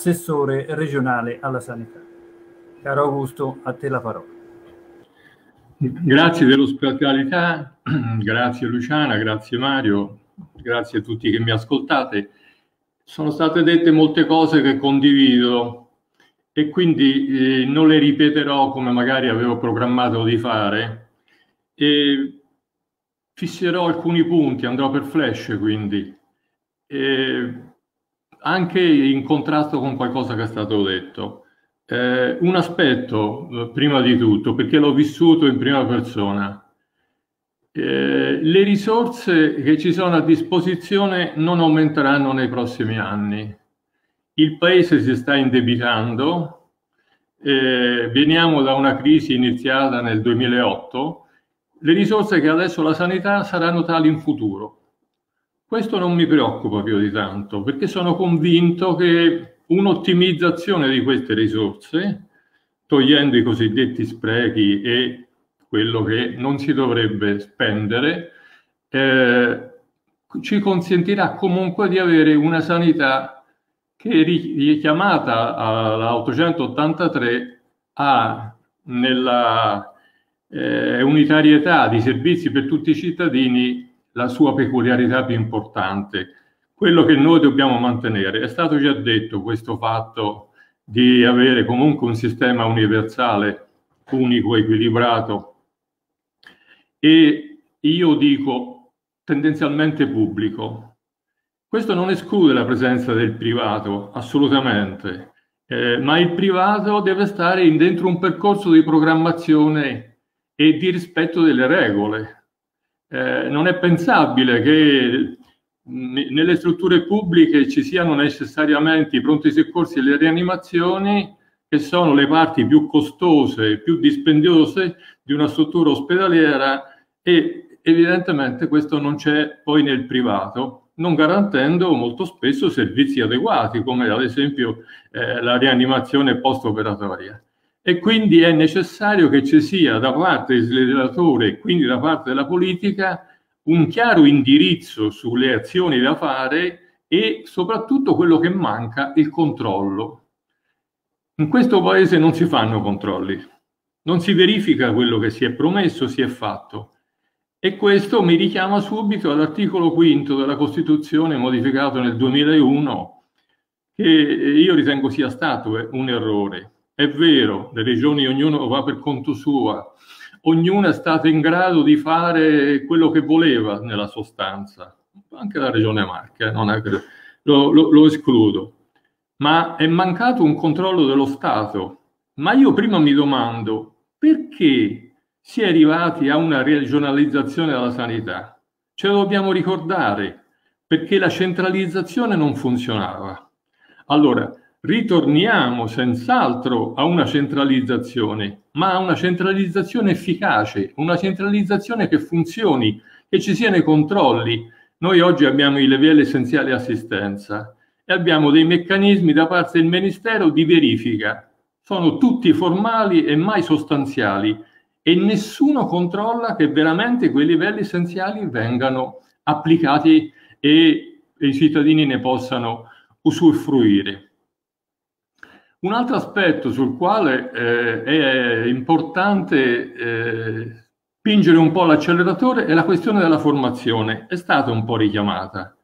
assessore regionale alla sanità. Caro Augusto, a te la parola. Grazie dell'ospitalità, grazie Luciana, grazie Mario, grazie a tutti che mi ascoltate. Sono state dette molte cose che condivido e quindi non le ripeterò come magari avevo programmato di fare. E fisserò alcuni punti, andrò per flash quindi, anche in contrasto con qualcosa che è stato detto. Un aspetto, prima di tutto, perché l'ho vissuto in prima persona. Le risorse che ci sono a disposizione non aumenteranno nei prossimi anni. Il Paese si sta indebitando, veniamo da una crisi iniziata nel 2008, le risorse che adesso la sanità saranno tali in futuro. Questo non mi preoccupa più di tanto, perché sono convinto che un'ottimizzazione di queste risorse, togliendo i cosiddetti sprechi e quello che non si dovrebbe spendere, ci consentirà comunque di avere una sanità che, richiamata alla 883, ha nella unitarietà di servizi per tutti i cittadini la sua peculiarità più importante. Quello che noi dobbiamo mantenere, è stato già detto questo fatto di avere comunque un sistema universale, unico, equilibrato, e io dico tendenzialmente pubblico. Questo non esclude la presenza del privato, assolutamente, ma il privato deve stare dentro un percorso di programmazione e di rispetto delle regole. Non è pensabile che nelle strutture pubbliche ci siano necessariamente i pronti soccorsi e le rianimazioni, che sono le parti più costose, più dispendiose di una struttura ospedaliera, e evidentemente questo non c'è poi nel privato, non garantendo molto spesso servizi adeguati, come ad esempio la rianimazione post-operatoria. E quindi è necessario che ci sia da parte del legislatore e quindi da parte della politica un chiaro indirizzo sulle azioni da fare e soprattutto quello che manca, il controllo. In questo Paese non si fanno controlli, non si verifica quello che si è promesso, si è fatto. E questo mi richiama subito all'articolo 5 della Costituzione modificato nel 2001, che io ritengo sia stato un errore. È vero, le regioni ognuno va per conto suo, ognuno è stato in grado di fare quello che voleva nella sostanza, anche la regione Marche, non è che lo escludo, ma è mancato un controllo dello Stato. Ma io prima mi domando perché si è arrivati a una regionalizzazione della sanità. Ce lo dobbiamo ricordare, perché la centralizzazione non funzionava. Allora, ritorniamo senz'altro a una centralizzazione, ma a una centralizzazione efficace, una centralizzazione che funzioni, che ci siano i controlli. Noi oggi abbiamo i livelli essenziali di assistenza e abbiamo dei meccanismi da parte del Ministero di verifica. Sono tutti formali e mai sostanziali e nessuno controlla che veramente quei livelli essenziali vengano applicati e i cittadini ne possano usufruire. Un altro aspetto sul quale è importante spingere un po' l'acceleratore è la questione della formazione. È stata un po' richiamata.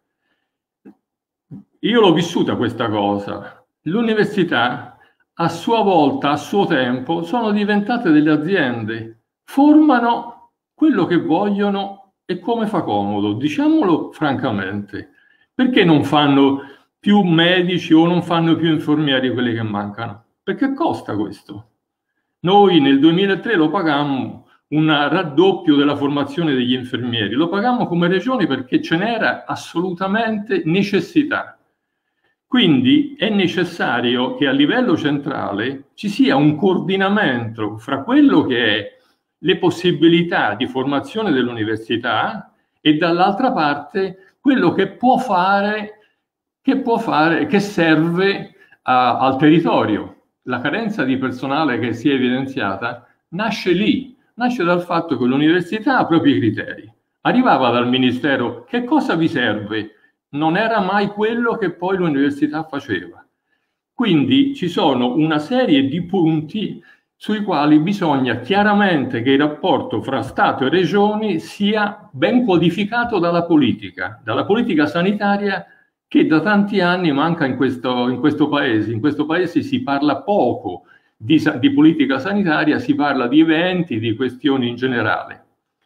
Io l'ho vissuta questa cosa. L'università, a sua volta, a suo tempo, sono diventate delle aziende. Formano quello che vogliono e come fa comodo, diciamolo francamente. Perché non fanno più medici o non fanno più infermieri quelli che mancano? Perché costa questo. Noi nel 2003 lo pagammo un raddoppio della formazione degli infermieri, lo pagammo come regioni perché ce n'era assolutamente necessità. Quindi è necessario che a livello centrale ci sia un coordinamento fra quello che è le possibilità di formazione dell'università e dall'altra parte quello che può fare, che serve al territorio. La carenza di personale che si è evidenziata nasce lì, nasce dal fatto che l'università ha propri criteri. Arrivava dal Ministero, che cosa vi serve? Non era mai quello che poi l'università faceva. Quindi ci sono una serie di punti sui quali bisogna chiaramente che il rapporto fra Stato e Regioni sia ben codificato dalla politica sanitaria, che da tanti anni manca in questo Paese. In questo Paese si parla poco di politica sanitaria, si parla di eventi, di questioni in generale.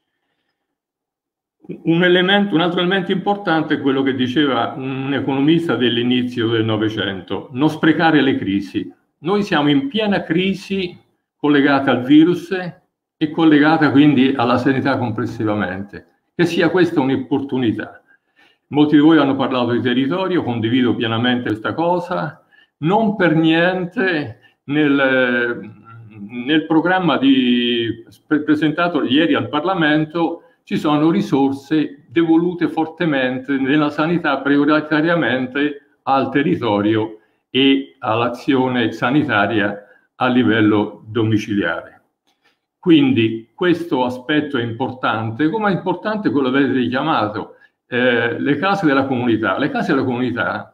Un altro elemento importante è quello che diceva un economista dell'inizio del Novecento: non sprecare le crisi. Noi siamo in piena crisi collegata al virus e collegata quindi alla sanità complessivamente. Che sia questa un'opportunità. Molti di voi hanno parlato di territorio, condivido pienamente questa cosa. Non per niente nel programma presentato ieri al Parlamento ci sono risorse devolute fortemente nella sanità, prioritariamente al territorio e all'azione sanitaria a livello domiciliare. Quindi questo aspetto è importante, come è importante quello che avete richiamato, le case della comunità. Le case della comunità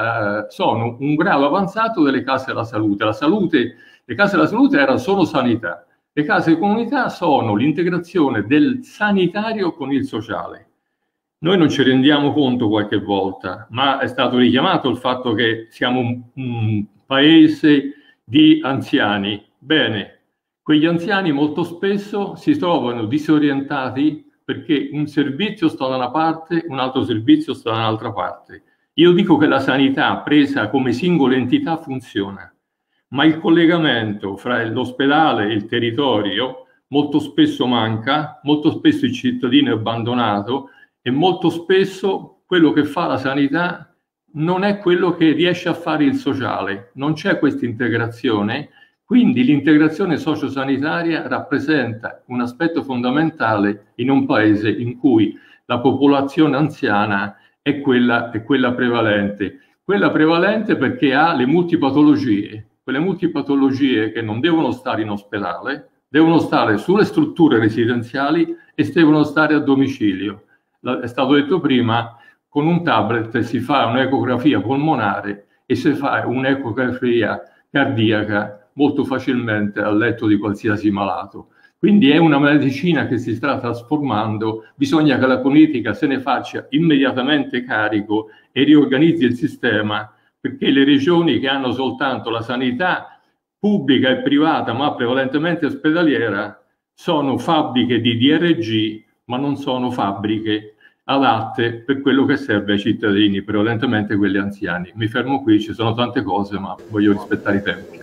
sono un grado avanzato delle case della salute. Le case della salute erano solo sanità. Le case di comunità sono l'integrazione del sanitario con il sociale. Noi non ci rendiamo conto qualche volta, ma è stato richiamato il fatto che siamo un paese di anziani. Bene, quegli anziani molto spesso si trovano disorientati perché un servizio sta da una parte, un altro servizio sta da un'altra parte. Io dico che la sanità presa come singola entità funziona, ma il collegamento fra l'ospedale e il territorio molto spesso manca, molto spesso il cittadino è abbandonato e molto spesso quello che fa la sanità non è quello che riesce a fare il sociale. Non c'è questa integrazione, quindi l'integrazione sociosanitaria rappresenta un aspetto fondamentale in un paese in cui la popolazione anziana è quella prevalente. Quella prevalente perché ha le multipatologie, quelle multipatologie che non devono stare in ospedale, devono stare sulle strutture residenziali e devono stare a domicilio. È stato detto prima, con un tablet si fa un'ecografia polmonare e si fa un'ecografia cardiaca molto facilmente al letto di qualsiasi malato. Quindi è una medicina che si sta trasformando, bisogna che la politica se ne faccia immediatamente carico e riorganizzi il sistema, perché le regioni che hanno soltanto la sanità pubblica e privata, ma prevalentemente ospedaliera, sono fabbriche di DRG, ma non sono fabbriche adatte per quello che serve ai cittadini, prevalentemente quelli anziani. Mi fermo qui, ci sono tante cose, ma voglio rispettare i tempi.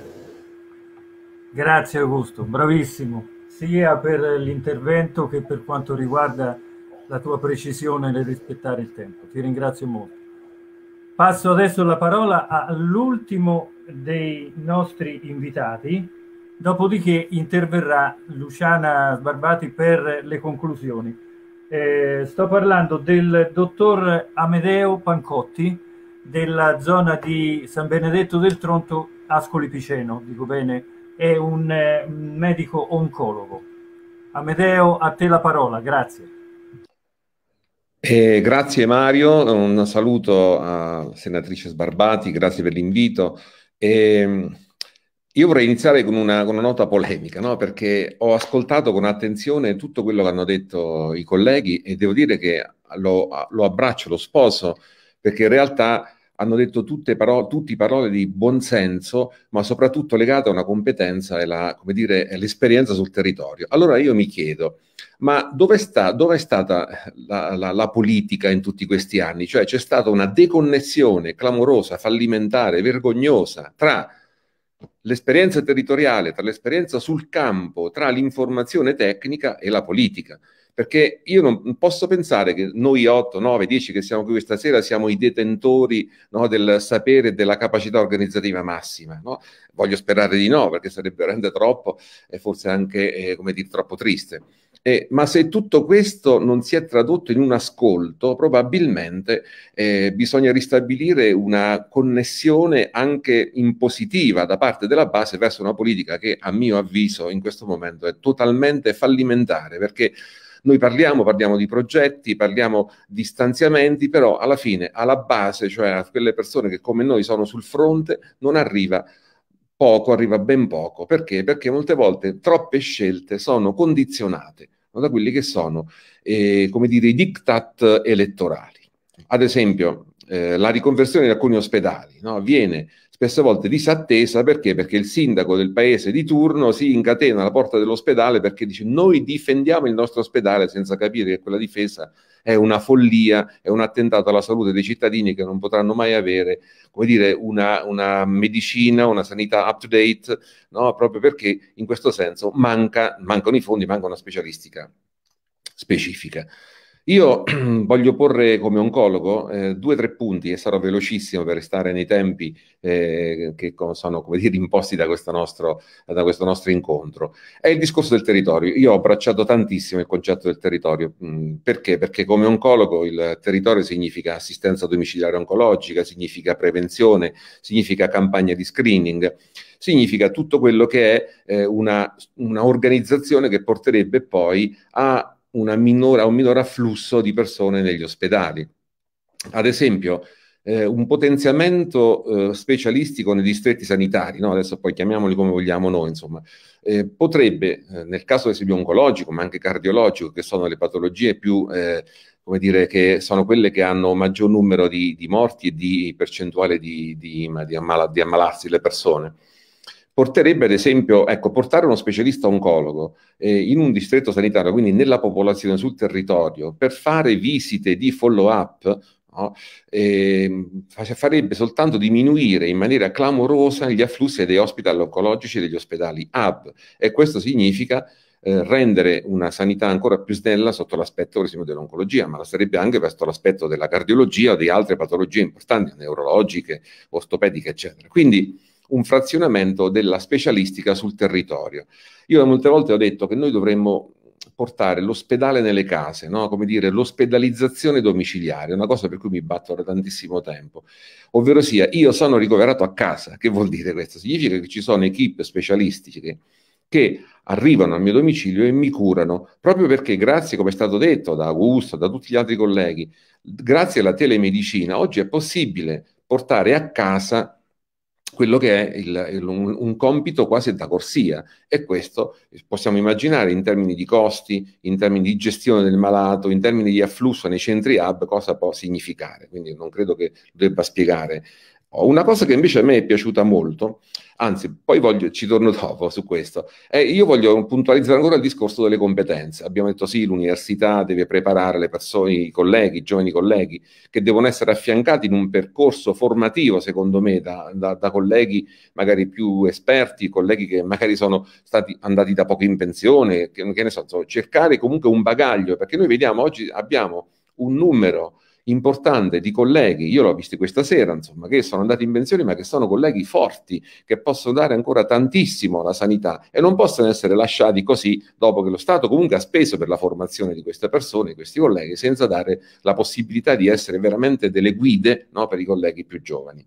Grazie Augusto, bravissimo, sia per l'intervento che per quanto riguarda la tua precisione nel rispettare il tempo. Ti ringrazio molto. Passo adesso la parola all'ultimo dei nostri invitati, dopodiché interverrà Luciana Sbarbati per le conclusioni. Sto parlando del dottor Amedeo Pancotti della zona di San Benedetto del Tronto, Ascoli Piceno, dico bene, è un medico oncologo. Amedeo, a te la parola, grazie. Grazie Mario, un saluto a senatrice Sbarbati, grazie per l'invito. Io vorrei iniziare con una nota polemica, no? Perché ho ascoltato con attenzione tutto quello che hanno detto i colleghi e devo dire che lo abbraccio, lo sposo, perché in realtà hanno detto tutte parole di buonsenso, ma soprattutto legate a una competenza e l'esperienza sul territorio. Allora io mi chiedo, ma dove è stata la politica in tutti questi anni? Cioè c'è stata una deconnessione clamorosa, fallimentare, vergognosa tra l'esperienza territoriale, tra l'esperienza sul campo, tra l'informazione tecnica e la politica. Perché io non posso pensare che noi 8, 9, 10 che siamo qui questa sera siamo i detentori, no, del sapere e della capacità organizzativa massima. No? Voglio sperare di no, perché sarebbe veramente troppo e forse anche troppo triste. Ma se tutto questo non si è tradotto in un ascolto, probabilmente bisogna ristabilire una connessione anche in positiva da parte della base verso una politica che, a mio avviso, in questo momento è totalmente fallimentare, perché noi parliamo di progetti, parliamo di stanziamenti, però alla fine, alla base, cioè a quelle persone che come noi sono sul fronte, non arriva poco, arriva ben poco. Perché? Perché molte volte troppe scelte sono condizionate da quelli che sono, come dire, i diktat elettorali. Ad esempio, la riconversione di alcuni ospedali, no, viene spesse volte disattesa perché? Perché il sindaco del paese di turno si incatena alla porta dell'ospedale perché dice noi difendiamo il nostro ospedale, senza capire che quella difesa è una follia, è un attentato alla salute dei cittadini che non potranno mai avere, come dire, una medicina, una sanità up to date, no? Proprio perché in questo senso mancano i fondi, manca una specialistica specifica. Io voglio porre come oncologo 2 o 3 punti e sarò velocissimo per restare nei tempi che sono, come dire, imposti da questo nostro incontro. È il discorso del territorio. Io ho abbracciato tantissimo il concetto del territorio. Perché? Perché come oncologo il territorio significa assistenza domiciliare oncologica, significa prevenzione, significa campagna di screening, significa tutto quello che è una organizzazione che porterebbe poi a un minor afflusso di persone negli ospedali. Ad esempio, un potenziamento specialistico nei distretti sanitari, no? Adesso poi chiamiamoli come vogliamo noi, insomma, potrebbe, nel caso ad esempio oncologico, ma anche cardiologico, che sono le patologie più, come dire, che sono quelle che hanno maggior numero di morti e di percentuale di ammalarsi le persone. Porterebbe ad esempio, ecco, portare uno specialista oncologo in un distretto sanitario, quindi nella popolazione, sul territorio, per fare visite di follow-up, no? Farebbe soltanto diminuire in maniera clamorosa gli afflussi dei hospital oncologici e degli ospedali hub, e questo significa rendere una sanità ancora più snella sotto l'aspetto, per esempio, dell'oncologia, ma la sarebbe anche verso l'aspetto della cardiologia o di altre patologie importanti, neurologiche, ortopediche, eccetera. Quindi un frazionamento della specialistica sul territorio. Io molte volte ho detto che noi dovremmo portare l'ospedale nelle case, no? Come dire, l'ospedalizzazione domiciliare, una cosa per cui mi batto da tantissimo tempo, ovvero sia io sono ricoverato a casa. Che vuol dire questo? Significa che ci sono equip specialistiche che arrivano al mio domicilio e mi curano, proprio perché grazie, come è stato detto da Augusto, da tutti gli altri colleghi, grazie alla telemedicina oggi è possibile portare a casa quello che è un compito quasi da corsia, e questo possiamo immaginare in termini di costi, in termini di gestione del malato, in termini di afflusso nei centri hub, cosa può significare. Quindi non credo che debba spiegare. Una cosa che invece a me è piaciuta molto, anzi poi ci torno dopo su questo, io voglio puntualizzare ancora il discorso delle competenze. Abbiamo detto sì, l'università deve preparare le persone, i colleghi, i giovani colleghi, che devono essere affiancati in un percorso formativo, secondo me, da colleghi magari più esperti, colleghi che magari sono stati andati da poco in pensione, che ne so, cercare comunque un bagaglio, perché noi vediamo oggi abbiamo un numero importante di colleghi, io l'ho visto questa sera, insomma, che sono andati in pensione ma che sono colleghi forti, che possono dare ancora tantissimo alla sanità e non possono essere lasciati così dopo che lo Stato comunque ha speso per la formazione di queste persone, questi colleghi, senza dare la possibilità di essere veramente delle guide, no, per i colleghi più giovani.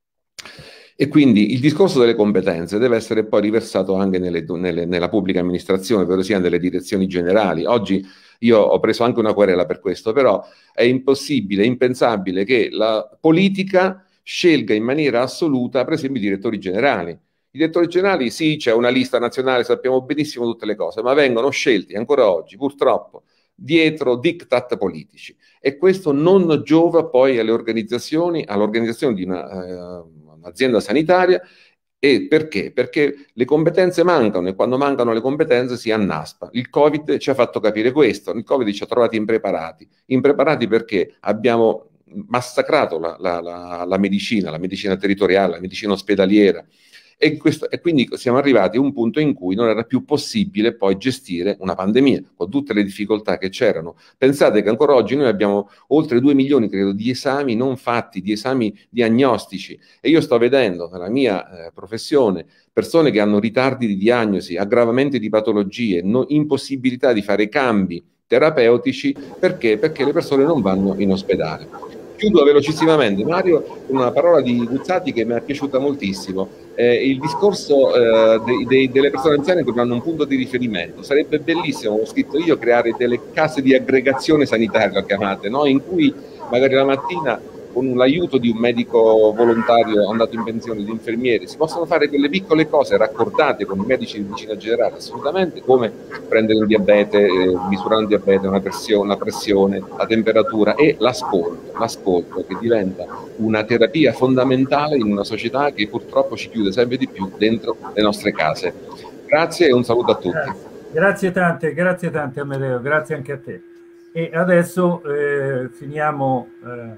E quindi il discorso delle competenze deve essere poi riversato anche nella pubblica amministrazione, ovvero sia nelle direzioni generali. Oggi io ho preso anche una querela per questo, però è impossibile, impensabile che la politica scelga in maniera assoluta, per esempio, i direttori generali. I direttori generali, sì, c'è una lista nazionale, sappiamo benissimo tutte le cose, ma vengono scelti ancora oggi, purtroppo, dietro diktat politici. E questo non giova poi all'organizzazione di un'azienda sanitaria. E perché? Perché le competenze mancano, e quando mancano le competenze si annaspa. Il Covid ci ha fatto capire questo, il Covid ci ha trovati impreparati perché abbiamo massacrato la medicina territoriale, la medicina ospedaliera, e quindi siamo arrivati a un punto in cui non era più possibile poi gestire una pandemia, con tutte le difficoltà che c'erano. Pensate che ancora oggi noi abbiamo oltre 2 milioni, credo, di esami non fatti, di esami diagnostici, e io sto vedendo nella mia professione persone che hanno ritardi di diagnosi, aggravamenti di patologie, impossibilità di fare cambi terapeutici, perché le persone non vanno in ospedale. Chiudo velocissimamente, Mario, con una parola di Guzzati che mi è piaciuta moltissimo. Il discorso delle persone anziane che non hanno un punto di riferimento. Sarebbe bellissimo, ho scritto io, creare delle case di aggregazione sanitaria, chiamate, no? In cui magari la mattina con l'aiuto di un medico volontario andato in pensione, di infermieri, si possono fare quelle piccole cose raccordate con i medici di medicina generale, assolutamente, come prendere il diabete, misurare il diabete, la pressione, la temperatura e l'ascolto che diventa una terapia fondamentale in una società che purtroppo ci chiude sempre di più dentro le nostre case. Grazie e un saluto a tutti. Grazie tante Amedeo, grazie anche a te. E adesso finiamo,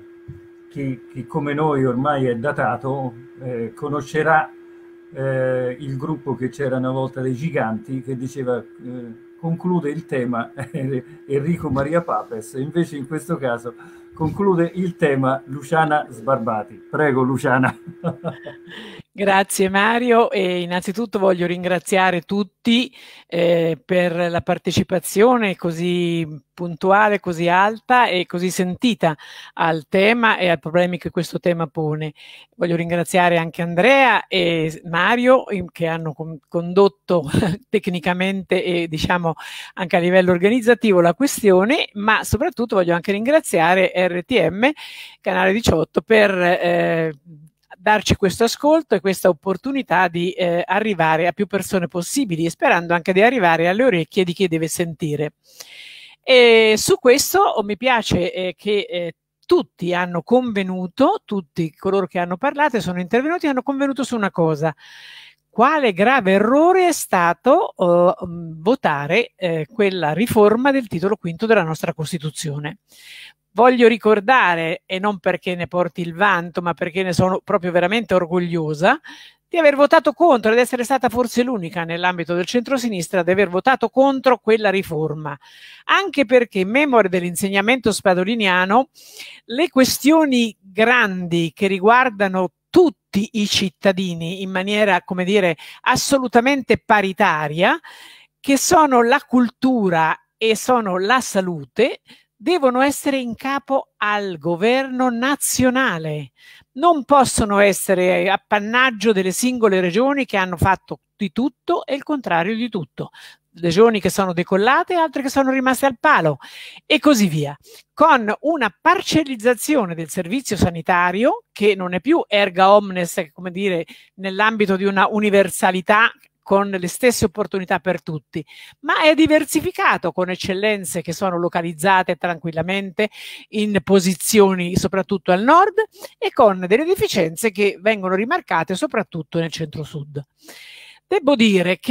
chi come noi ormai è datato, conoscerà il gruppo che c'era una volta dei Giganti, che diceva conclude il tema Enrico Maria Papes, invece in questo caso conclude il tema Luciana Sbarbati. Prego Luciana. Grazie Mario, e innanzitutto voglio ringraziare tutti per la partecipazione così puntuale, così alta e così sentita al tema e ai problemi che questo tema pone. Voglio ringraziare anche Andrea e Mario che hanno condotto tecnicamente e diciamo anche a livello organizzativo la questione, ma soprattutto voglio anche ringraziare RTM, Canale 18, per darci questo ascolto e questa opportunità di arrivare a più persone possibili e sperando anche di arrivare alle orecchie di chi deve sentire. E su questo mi piace che tutti hanno convenuto, tutti coloro che hanno parlato e sono intervenuti hanno convenuto su una cosa: quale grave errore è stato votare quella riforma del titolo quinto della nostra Costituzione. Voglio ricordare, e non perché ne porti il vanto, ma perché ne sono proprio veramente orgogliosa, di aver votato contro, ed essere stata forse l'unica nell'ambito del centrosinistra ad aver votato contro quella riforma, anche perché, in memoria dell'insegnamento spadoliniano, le questioni grandi che riguardano tutti i cittadini in maniera, come dire, assolutamente paritaria, che sono la cultura e sono la salute, devono essere in capo al governo nazionale, non possono essere appannaggio delle singole regioni che hanno fatto di tutto e il contrario di tutto. Regioni che sono decollate, altre che sono rimaste al palo e così via, con una parcellizzazione del servizio sanitario che non è più erga omnes, come dire, nell'ambito di una universalità con le stesse opportunità per tutti, ma è diversificato con eccellenze che sono localizzate tranquillamente in posizioni soprattutto al nord e con delle deficienze che vengono rimarcate soprattutto nel centro-sud. Devo dire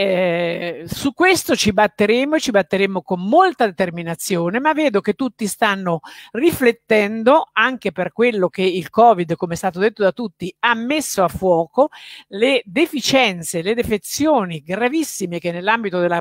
che su questo ci batteremo con molta determinazione, ma vedo che tutti stanno riflettendo, anche per quello che il Covid, come è stato detto da tutti, ha messo a fuoco, le deficienze, le defezioni gravissime che nell'ambito della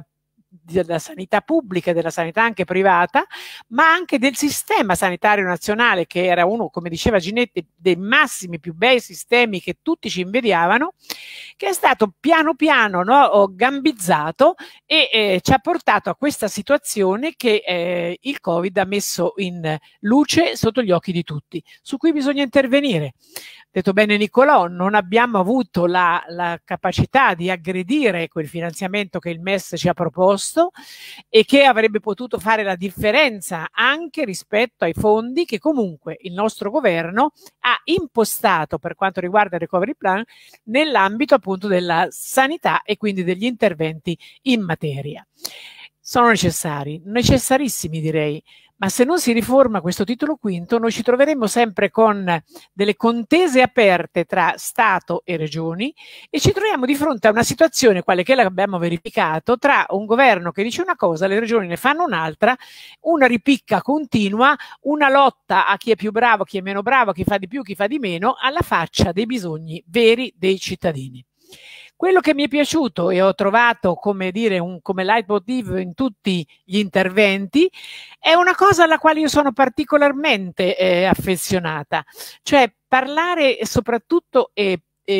sanità pubblica e della sanità anche privata, ma anche del sistema sanitario nazionale, che era uno, come diceva Ginetti, dei massimi più bei sistemi che tutti ci invidiavano, che è stato piano piano gambizzato e ci ha portato a questa situazione che il Covid ha messo in luce sotto gli occhi di tutti, su cui bisogna intervenire. Detto bene Nicolò, non abbiamo avuto la capacità di aggredire quel finanziamento che il MES ci ha proposto e che avrebbe potuto fare la differenza anche rispetto ai fondi che comunque il nostro governo ha impostato per quanto riguarda il recovery plan nell'ambito appunto della sanità e quindi degli interventi in materia. Sono necessari, necessarissimi direi. Ma se non si riforma questo titolo quinto, noi ci troveremo sempre con delle contese aperte tra Stato e Regioni e ci troviamo di fronte a una situazione, quale che l'abbiamo verificato, tra un governo che dice una cosa, le regioni ne fanno un'altra, una ripicca continua, una lotta a chi è più bravo, chi è meno bravo, chi fa di più, chi fa di meno, alla faccia dei bisogni veri dei cittadini. Quello che mi è piaciuto e ho trovato come dire come leitmotiv in tutti gli interventi è una cosa alla quale io sono particolarmente affezionata, cioè parlare soprattutto e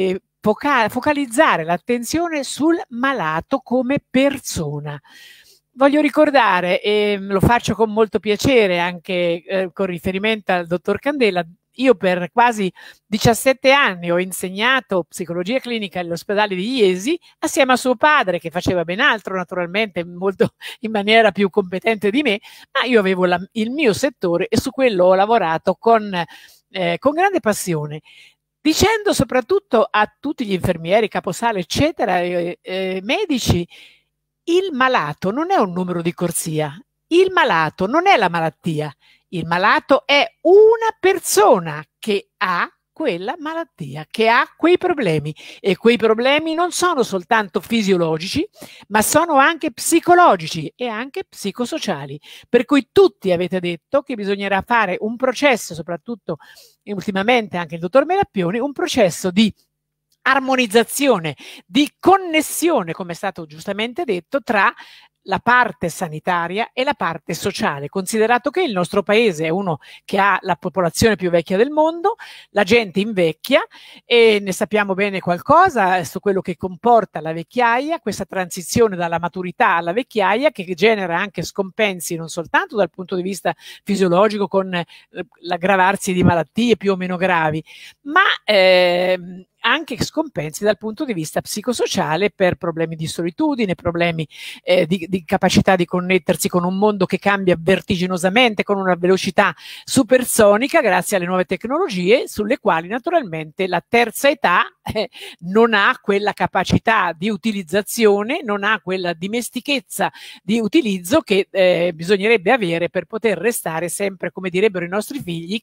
focalizzare l'attenzione sul malato come persona. Voglio ricordare, e lo faccio con molto piacere anche con riferimento al dottor Candela, io per quasi 17 anni ho insegnato psicologia clinica all'ospedale di Iesi assieme a suo padre, che faceva ben altro naturalmente, molto in maniera più competente di me, ma io avevo il mio settore e su quello ho lavorato con con grande passione, dicendo soprattutto a tutti gli infermieri, caposale, eccetera, medici, il malato non è un numero di corsia, il malato non è la malattia, il malato è una persona che ha quella malattia, che ha quei problemi, e quei problemi non sono soltanto fisiologici, ma sono anche psicologici e anche psicosociali, per cui tutti avete detto che bisognerà fare un processo, soprattutto ultimamente anche il dottor Melappioni, un processo di armonizzazione, di connessione, come è stato giustamente detto, tra la parte sanitaria e la parte sociale, considerato che il nostro paese è uno che ha la popolazione più vecchia del mondo, la gente invecchia e ne sappiamo bene qualcosa su quello che comporta la vecchiaia, questa transizione dalla maturità alla vecchiaia, che genera anche scompensi non soltanto dal punto di vista fisiologico con l'aggravarsi di malattie più o meno gravi, ma anche scompensi dal punto di vista psicosociale per problemi di solitudine, problemi di capacità di connettersi con un mondo che cambia vertiginosamente con una velocità supersonica grazie alle nuove tecnologie, sulle quali naturalmente la terza età non ha quella capacità di utilizzazione, non ha quella dimestichezza di utilizzo che bisognerebbe avere per poter restare sempre, come direbbero i nostri figli,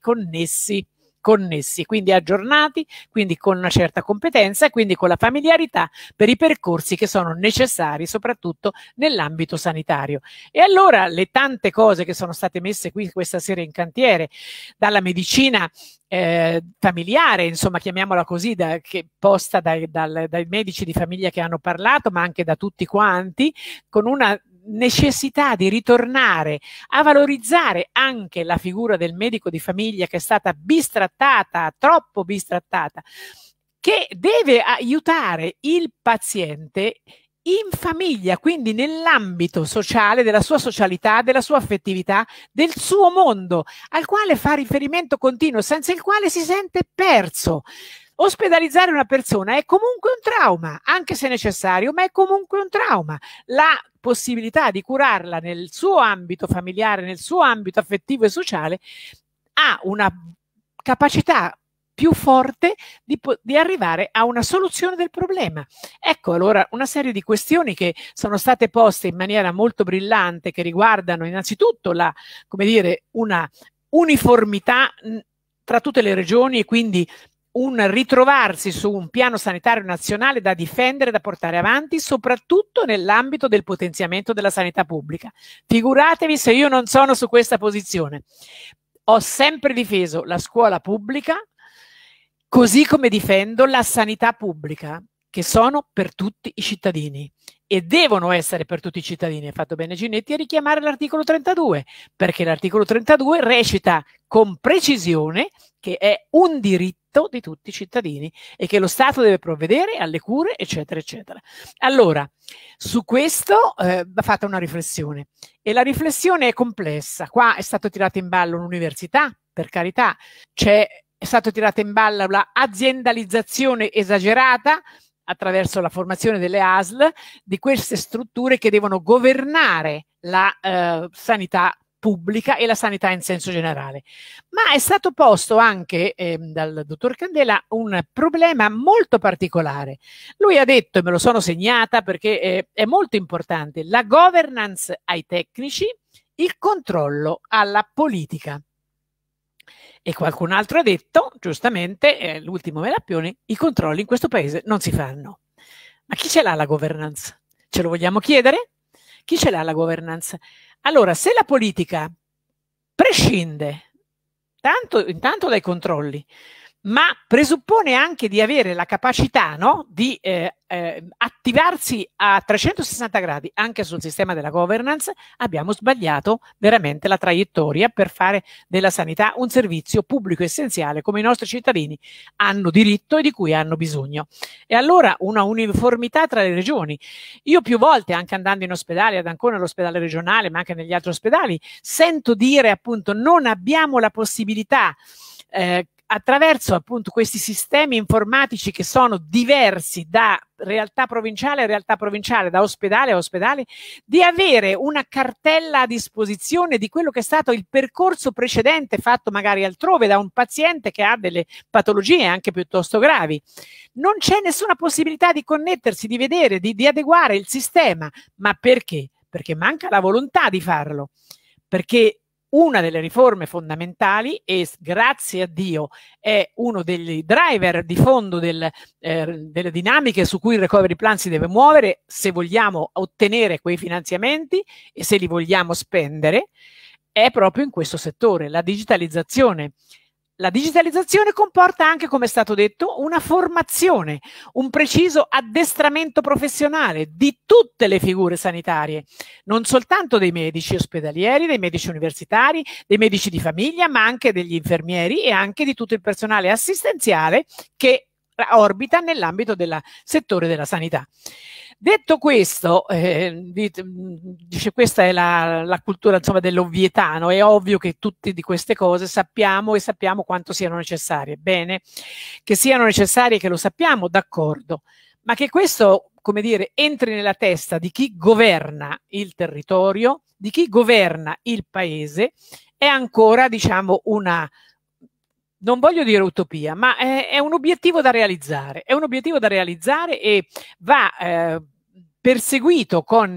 connessi, quindi aggiornati, quindi con una certa competenza e quindi con la familiarità per i percorsi che sono necessari soprattutto nell'ambito sanitario. E allora le tante cose che sono state messe qui questa sera in cantiere, dalla medicina familiare, insomma chiamiamola così, posta dai medici di famiglia che hanno parlato, ma anche da tutti quanti, con una necessità di ritornare a valorizzare anche la figura del medico di famiglia, che è stata bistrattata, troppo bistrattata, che deve aiutare il paziente in famiglia, quindi nell'ambito sociale, della sua socialità, della sua affettività, del suo mondo, al quale fa riferimento continuo, senza il quale si sente perso. Ospedalizzare una persona è comunque un trauma, anche se necessario, ma è comunque un trauma. La possibilità di curarla nel suo ambito familiare, nel suo ambito affettivo e sociale, ha una capacità più forte di arrivare a una soluzione del problema. Ecco allora una serie di questioni che sono state poste in maniera molto brillante, che riguardano innanzitutto una uniformità tra tutte le regioni e quindi un ritrovarsi su un piano sanitario nazionale da difendere, da portare avanti, soprattutto nell'ambito del potenziamento della sanità pubblica. Figuratevi se io non sono su questa posizione. Ho sempre difeso la scuola pubblica, così come difendo la sanità pubblica, che sono per tutti i cittadini e devono essere per tutti i cittadini. Ha fatto bene Ginetti a richiamare l'articolo 32, perché l'articolo 32 recita con precisione che è un diritto di tutti i cittadini e che lo Stato deve provvedere alle cure, eccetera, eccetera. Allora, su questo va fatta una riflessione, e la riflessione è complessa. Qua è stato tirato in ballo l'università, per carità, è stato tirato in ballo l'aziendalizzazione esagerata attraverso la formazione delle ASL di queste strutture che devono governare la sanità pubblica e la sanità in senso generale. Ma è stato posto anche dal dottor Candela un problema molto particolare. Lui ha detto, e me lo sono segnata perché è molto importante, la governance ai tecnici, il controllo alla politica. E qualcun altro ha detto, giustamente, l'ultimo Melappioni, i controlli in questo paese non si fanno. Ma chi ce l'ha la governance? Ce lo vogliamo chiedere? Chi ce l'ha la governance? Allora, se la politica prescinde intanto dai controlli, ma presuppone anche di avere la capacità, no, di attivarsi a 360 gradi anche sul sistema della governance, abbiamo sbagliato veramente la traiettoria per fare della sanità un servizio pubblico essenziale come i nostri cittadini hanno diritto e di cui hanno bisogno. E allora una uniformità tra le regioni. Io più volte, anche andando in ospedale, ad Ancona all'ospedale regionale, ma anche negli altri ospedali, sento dire appunto non abbiamo la possibilità attraverso appunto questi sistemi informatici che sono diversi da realtà provinciale a realtà provinciale, da ospedale a ospedale, di avere una cartella a disposizione di quello che è stato il percorso precedente fatto magari altrove da un paziente che ha delle patologie anche piuttosto gravi. Non c'è nessuna possibilità di connettersi, di vedere, di adeguare il sistema. Ma perché? Perché manca la volontà di farlo. Perché una delle riforme fondamentali, e grazie a Dio è uno dei driver di fondo delle dinamiche su cui il recovery plan si deve muovere se vogliamo ottenere quei finanziamenti e se li vogliamo spendere, è proprio in questo settore, la digitalizzazione. La digitalizzazione comporta anche, come è stato detto, una formazione, un preciso addestramento professionale di tutte le figure sanitarie, non soltanto dei medici ospedalieri, dei medici universitari, dei medici di famiglia, ma anche degli infermieri e anche di tutto il personale assistenziale che orbita nell'ambito del settore della sanità. Detto questo, dice questa è la cultura insomma dell'ovvietà, no? È ovvio che tutte di queste cose sappiamo e sappiamo quanto siano necessarie. Bene, che siano necessarie, che lo sappiamo, d'accordo, ma che questo, come dire, entri nella testa di chi governa il territorio, di chi governa il paese, è ancora, diciamo, non voglio dire utopia, ma è un obiettivo da realizzare. È un obiettivo da realizzare e va perseguito con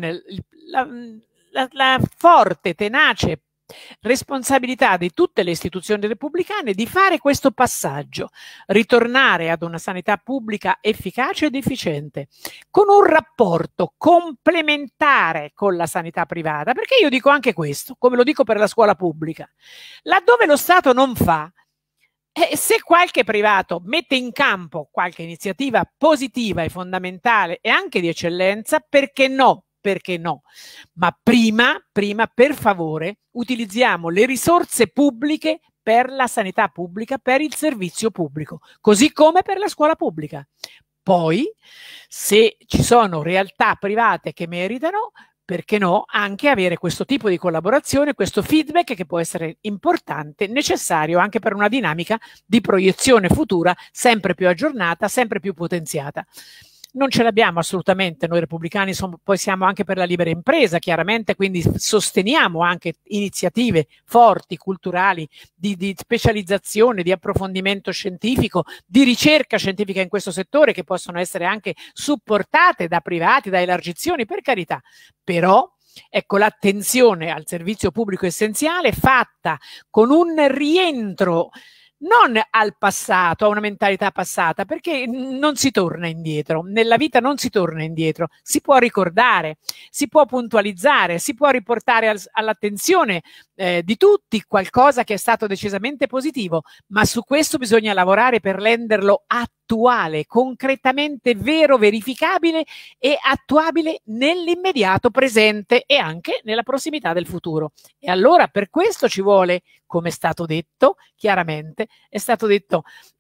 la forte, tenace responsabilità di tutte le istituzioni repubblicane di fare questo passaggio, ritornare ad una sanità pubblica efficace ed efficiente, con un rapporto complementare con la sanità privata, perché io dico anche questo, come lo dico per la scuola pubblica, laddove lo Stato non fa, se qualche privato mette in campo qualche iniziativa positiva e fondamentale e anche di eccellenza, perché no? Perché no? Ma prima, per favore, utilizziamo le risorse pubbliche per la sanità pubblica, per il servizio pubblico, così come per la scuola pubblica. Poi, se ci sono realtà private che meritano, perché no, anche avere questo tipo di collaborazione, questo feedback che può essere importante, necessario anche per una dinamica di proiezione futura sempre più aggiornata, sempre più potenziata. Non ce l'abbiamo assolutamente, noi repubblicani poi siamo anche per la libera impresa, chiaramente, quindi sosteniamo anche iniziative forti, culturali, di specializzazione, di approfondimento scientifico, di ricerca scientifica in questo settore, che possono essere anche supportate da privati, da elargizioni, per carità. Però, ecco, l'attenzione al servizio pubblico essenziale fatta con un rientro non al passato, a una mentalità passata, perché non si torna indietro, nella vita non si torna indietro, si può ricordare, si può puntualizzare, si può riportare all'attenzione di tutti qualcosa che è stato decisamente positivo, ma su questo bisogna lavorare per renderlo attuale, concretamente vero, verificabile e attuabile nell'immediato presente e anche nella prossimità del futuro. E allora per questo ci vuole, come è stato detto, chiaramente, è stato detto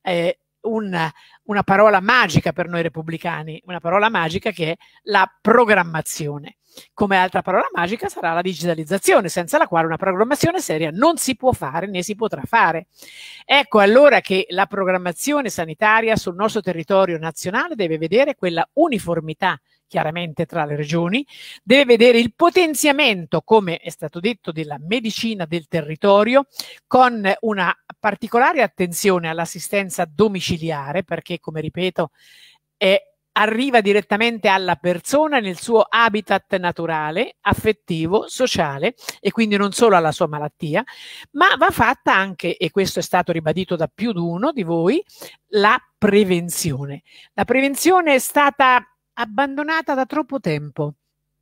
una parola magica per noi repubblicani, una parola magica che è la programmazione. Come altra parola magica sarà la digitalizzazione, senza la quale una programmazione seria non si può fare né si potrà fare. Ecco allora che la programmazione sanitaria sul nostro territorio nazionale deve vedere quella uniformità chiaramente tra le regioni, deve vedere il potenziamento, come è stato detto, della medicina del territorio, con una particolare attenzione all'assistenza domiciliare, perché, come ripeto, arriva direttamente alla persona nel suo habitat naturale, affettivo, sociale e quindi non solo alla sua malattia, ma va fatta anche, e questo è stato ribadito da più di uno di voi, la prevenzione. La prevenzione è stata abbandonata da troppo tempo.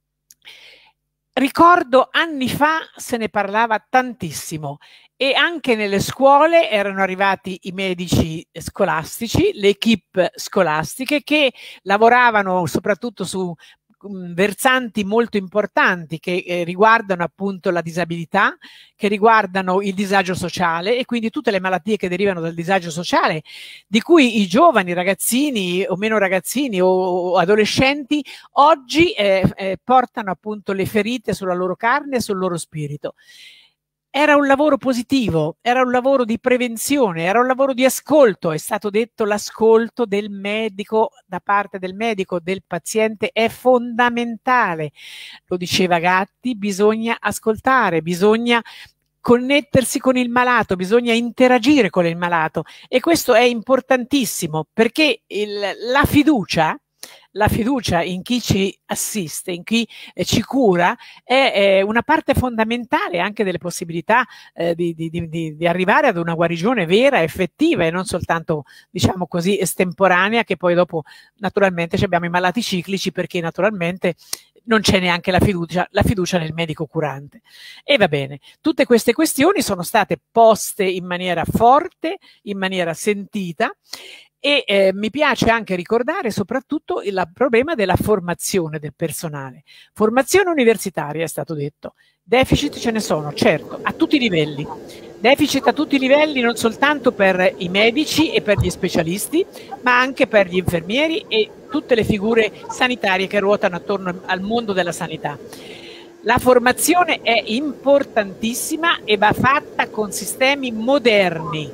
Ricordo anni fa se ne parlava tantissimo e anche nelle scuole erano arrivati i medici scolastici, le equip scolastiche che lavoravano soprattutto su versanti molto importanti che riguardano appunto la disabilità, che riguardano il disagio sociale e quindi tutte le malattie che derivano dal disagio sociale, di cui i giovani ragazzini o meno ragazzini o adolescenti oggi portano appunto le ferite sulla loro carne e sul loro spirito. era un lavoro positivo, era un lavoro di prevenzione, era un lavoro di ascolto. È stato detto l'ascolto del medico, da parte del medico, del paziente è fondamentale. Lo diceva Gatti, bisogna ascoltare, bisogna connettersi con il malato, bisogna interagire con il malato, e questo è importantissimo, perché la fiducia in chi ci assiste, in chi ci cura, è una parte fondamentale anche delle possibilità di arrivare ad una guarigione vera, effettiva, e non soltanto, diciamo così, estemporanea, che poi dopo naturalmente abbiamo i malati ciclici, perché naturalmente non c'è neanche la fiducia nel medico curante. E va bene, tutte queste questioni sono state poste in maniera forte, in maniera sentita, e mi piace anche ricordare soprattutto il problema della formazione del personale. Formazione universitaria, è stato detto. Deficit ce ne sono, certo, a tutti i livelli. Deficit a tutti i livelli, non soltanto per i medici e per gli specialisti, ma anche per gli infermieri e tutte le figure sanitarie che ruotano attorno al mondo della sanità. La formazione è importantissima e va fatta con sistemi moderni.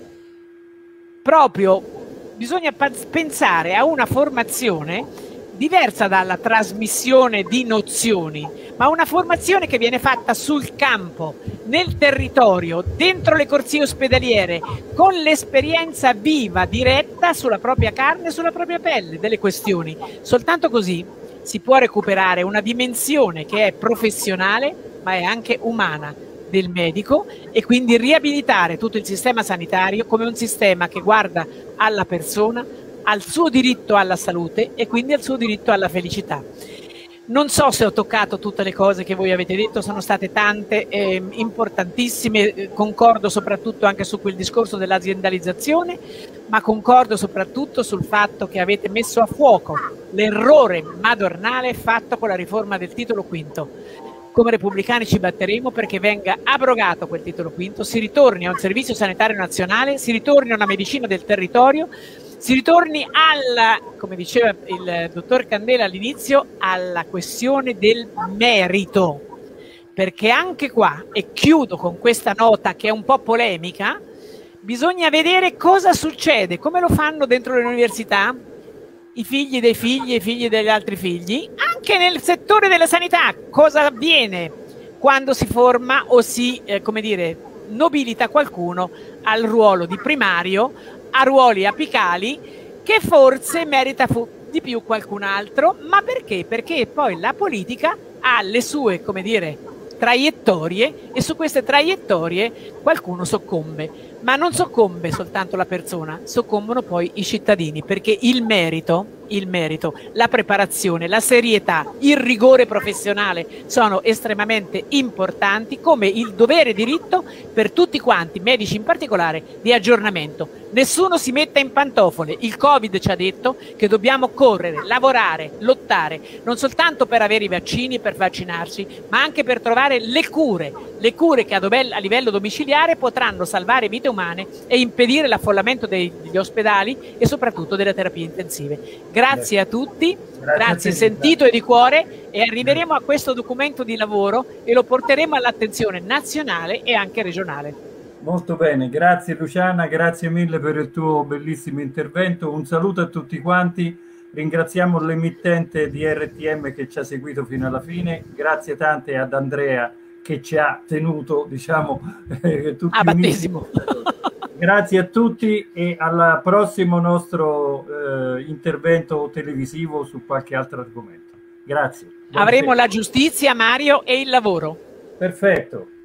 Proprio bisogna pensare a una formazione diversa dalla trasmissione di nozioni, ma una formazione che viene fatta sul campo, nel territorio, dentro le corsie ospedaliere, con l'esperienza viva, diretta, sulla propria carne, sulla propria pelle delle questioni. Soltanto così si può recuperare una dimensione che è professionale, ma è anche umana, del medico, e quindi riabilitare tutto il sistema sanitario come un sistema che guarda alla persona, al suo diritto alla salute e quindi al suo diritto alla felicità. Non so se ho toccato tutte le cose che voi avete detto, sono state tante, importantissime, concordo soprattutto anche su quel discorso dell'aziendalizzazione, ma concordo soprattutto sul fatto che avete messo a fuoco l'errore madornale fatto con la riforma del titolo quinto. Come repubblicani ci batteremo perché venga abrogato quel titolo quinto, si ritorni a un servizio sanitario nazionale, si ritorni a una medicina del territorio, si ritorni alla, come diceva il dottor Candela all'inizio, alla questione del merito, perché anche qua, e chiudo con questa nota che è un po' polemica, bisogna vedere cosa succede, come lo fanno dentro le università, i figli dei figli e i figli degli altri figli, anche nel settore della sanità, cosa avviene quando si forma o si, come dire, nobilita qualcuno al ruolo di primario, a ruoli apicali, che forse merita di più qualcun altro, ma perché? Perché poi la politica ha le sue, come dire, traiettorie, e su queste traiettorie qualcuno soccombe. Ma non soccombe soltanto la persona, soccombono poi i cittadini, perché il merito, la preparazione, la serietà, il rigore professionale sono estremamente importanti, come il dovere e diritto per tutti quanti, medici in particolare, di aggiornamento. Nessuno si metta in pantofole. Il Covid ci ha detto che dobbiamo correre, lavorare, lottare, non soltanto per avere i vaccini, per vaccinarci, ma anche per trovare le cure che a livello domiciliare potranno salvare vite umane e impedire l'affollamento degli ospedali e soprattutto delle terapie intensive. Grazie a tutti, grazie sentito e di cuore, e arriveremo a questo documento di lavoro e lo porteremo all'attenzione nazionale e anche regionale. Molto bene, grazie Luciana, grazie mille per il tuo bellissimo intervento, un saluto a tutti quanti, ringraziamo l'emittente di RTM che ci ha seguito fino alla fine, grazie tante ad Andrea che ci ha tenuto, diciamo, tutti a battesimo. Grazie a tutti e al prossimo nostro intervento televisivo su qualche altro argomento. Grazie. Avremo la giustizia, Mario, e il lavoro. Perfetto.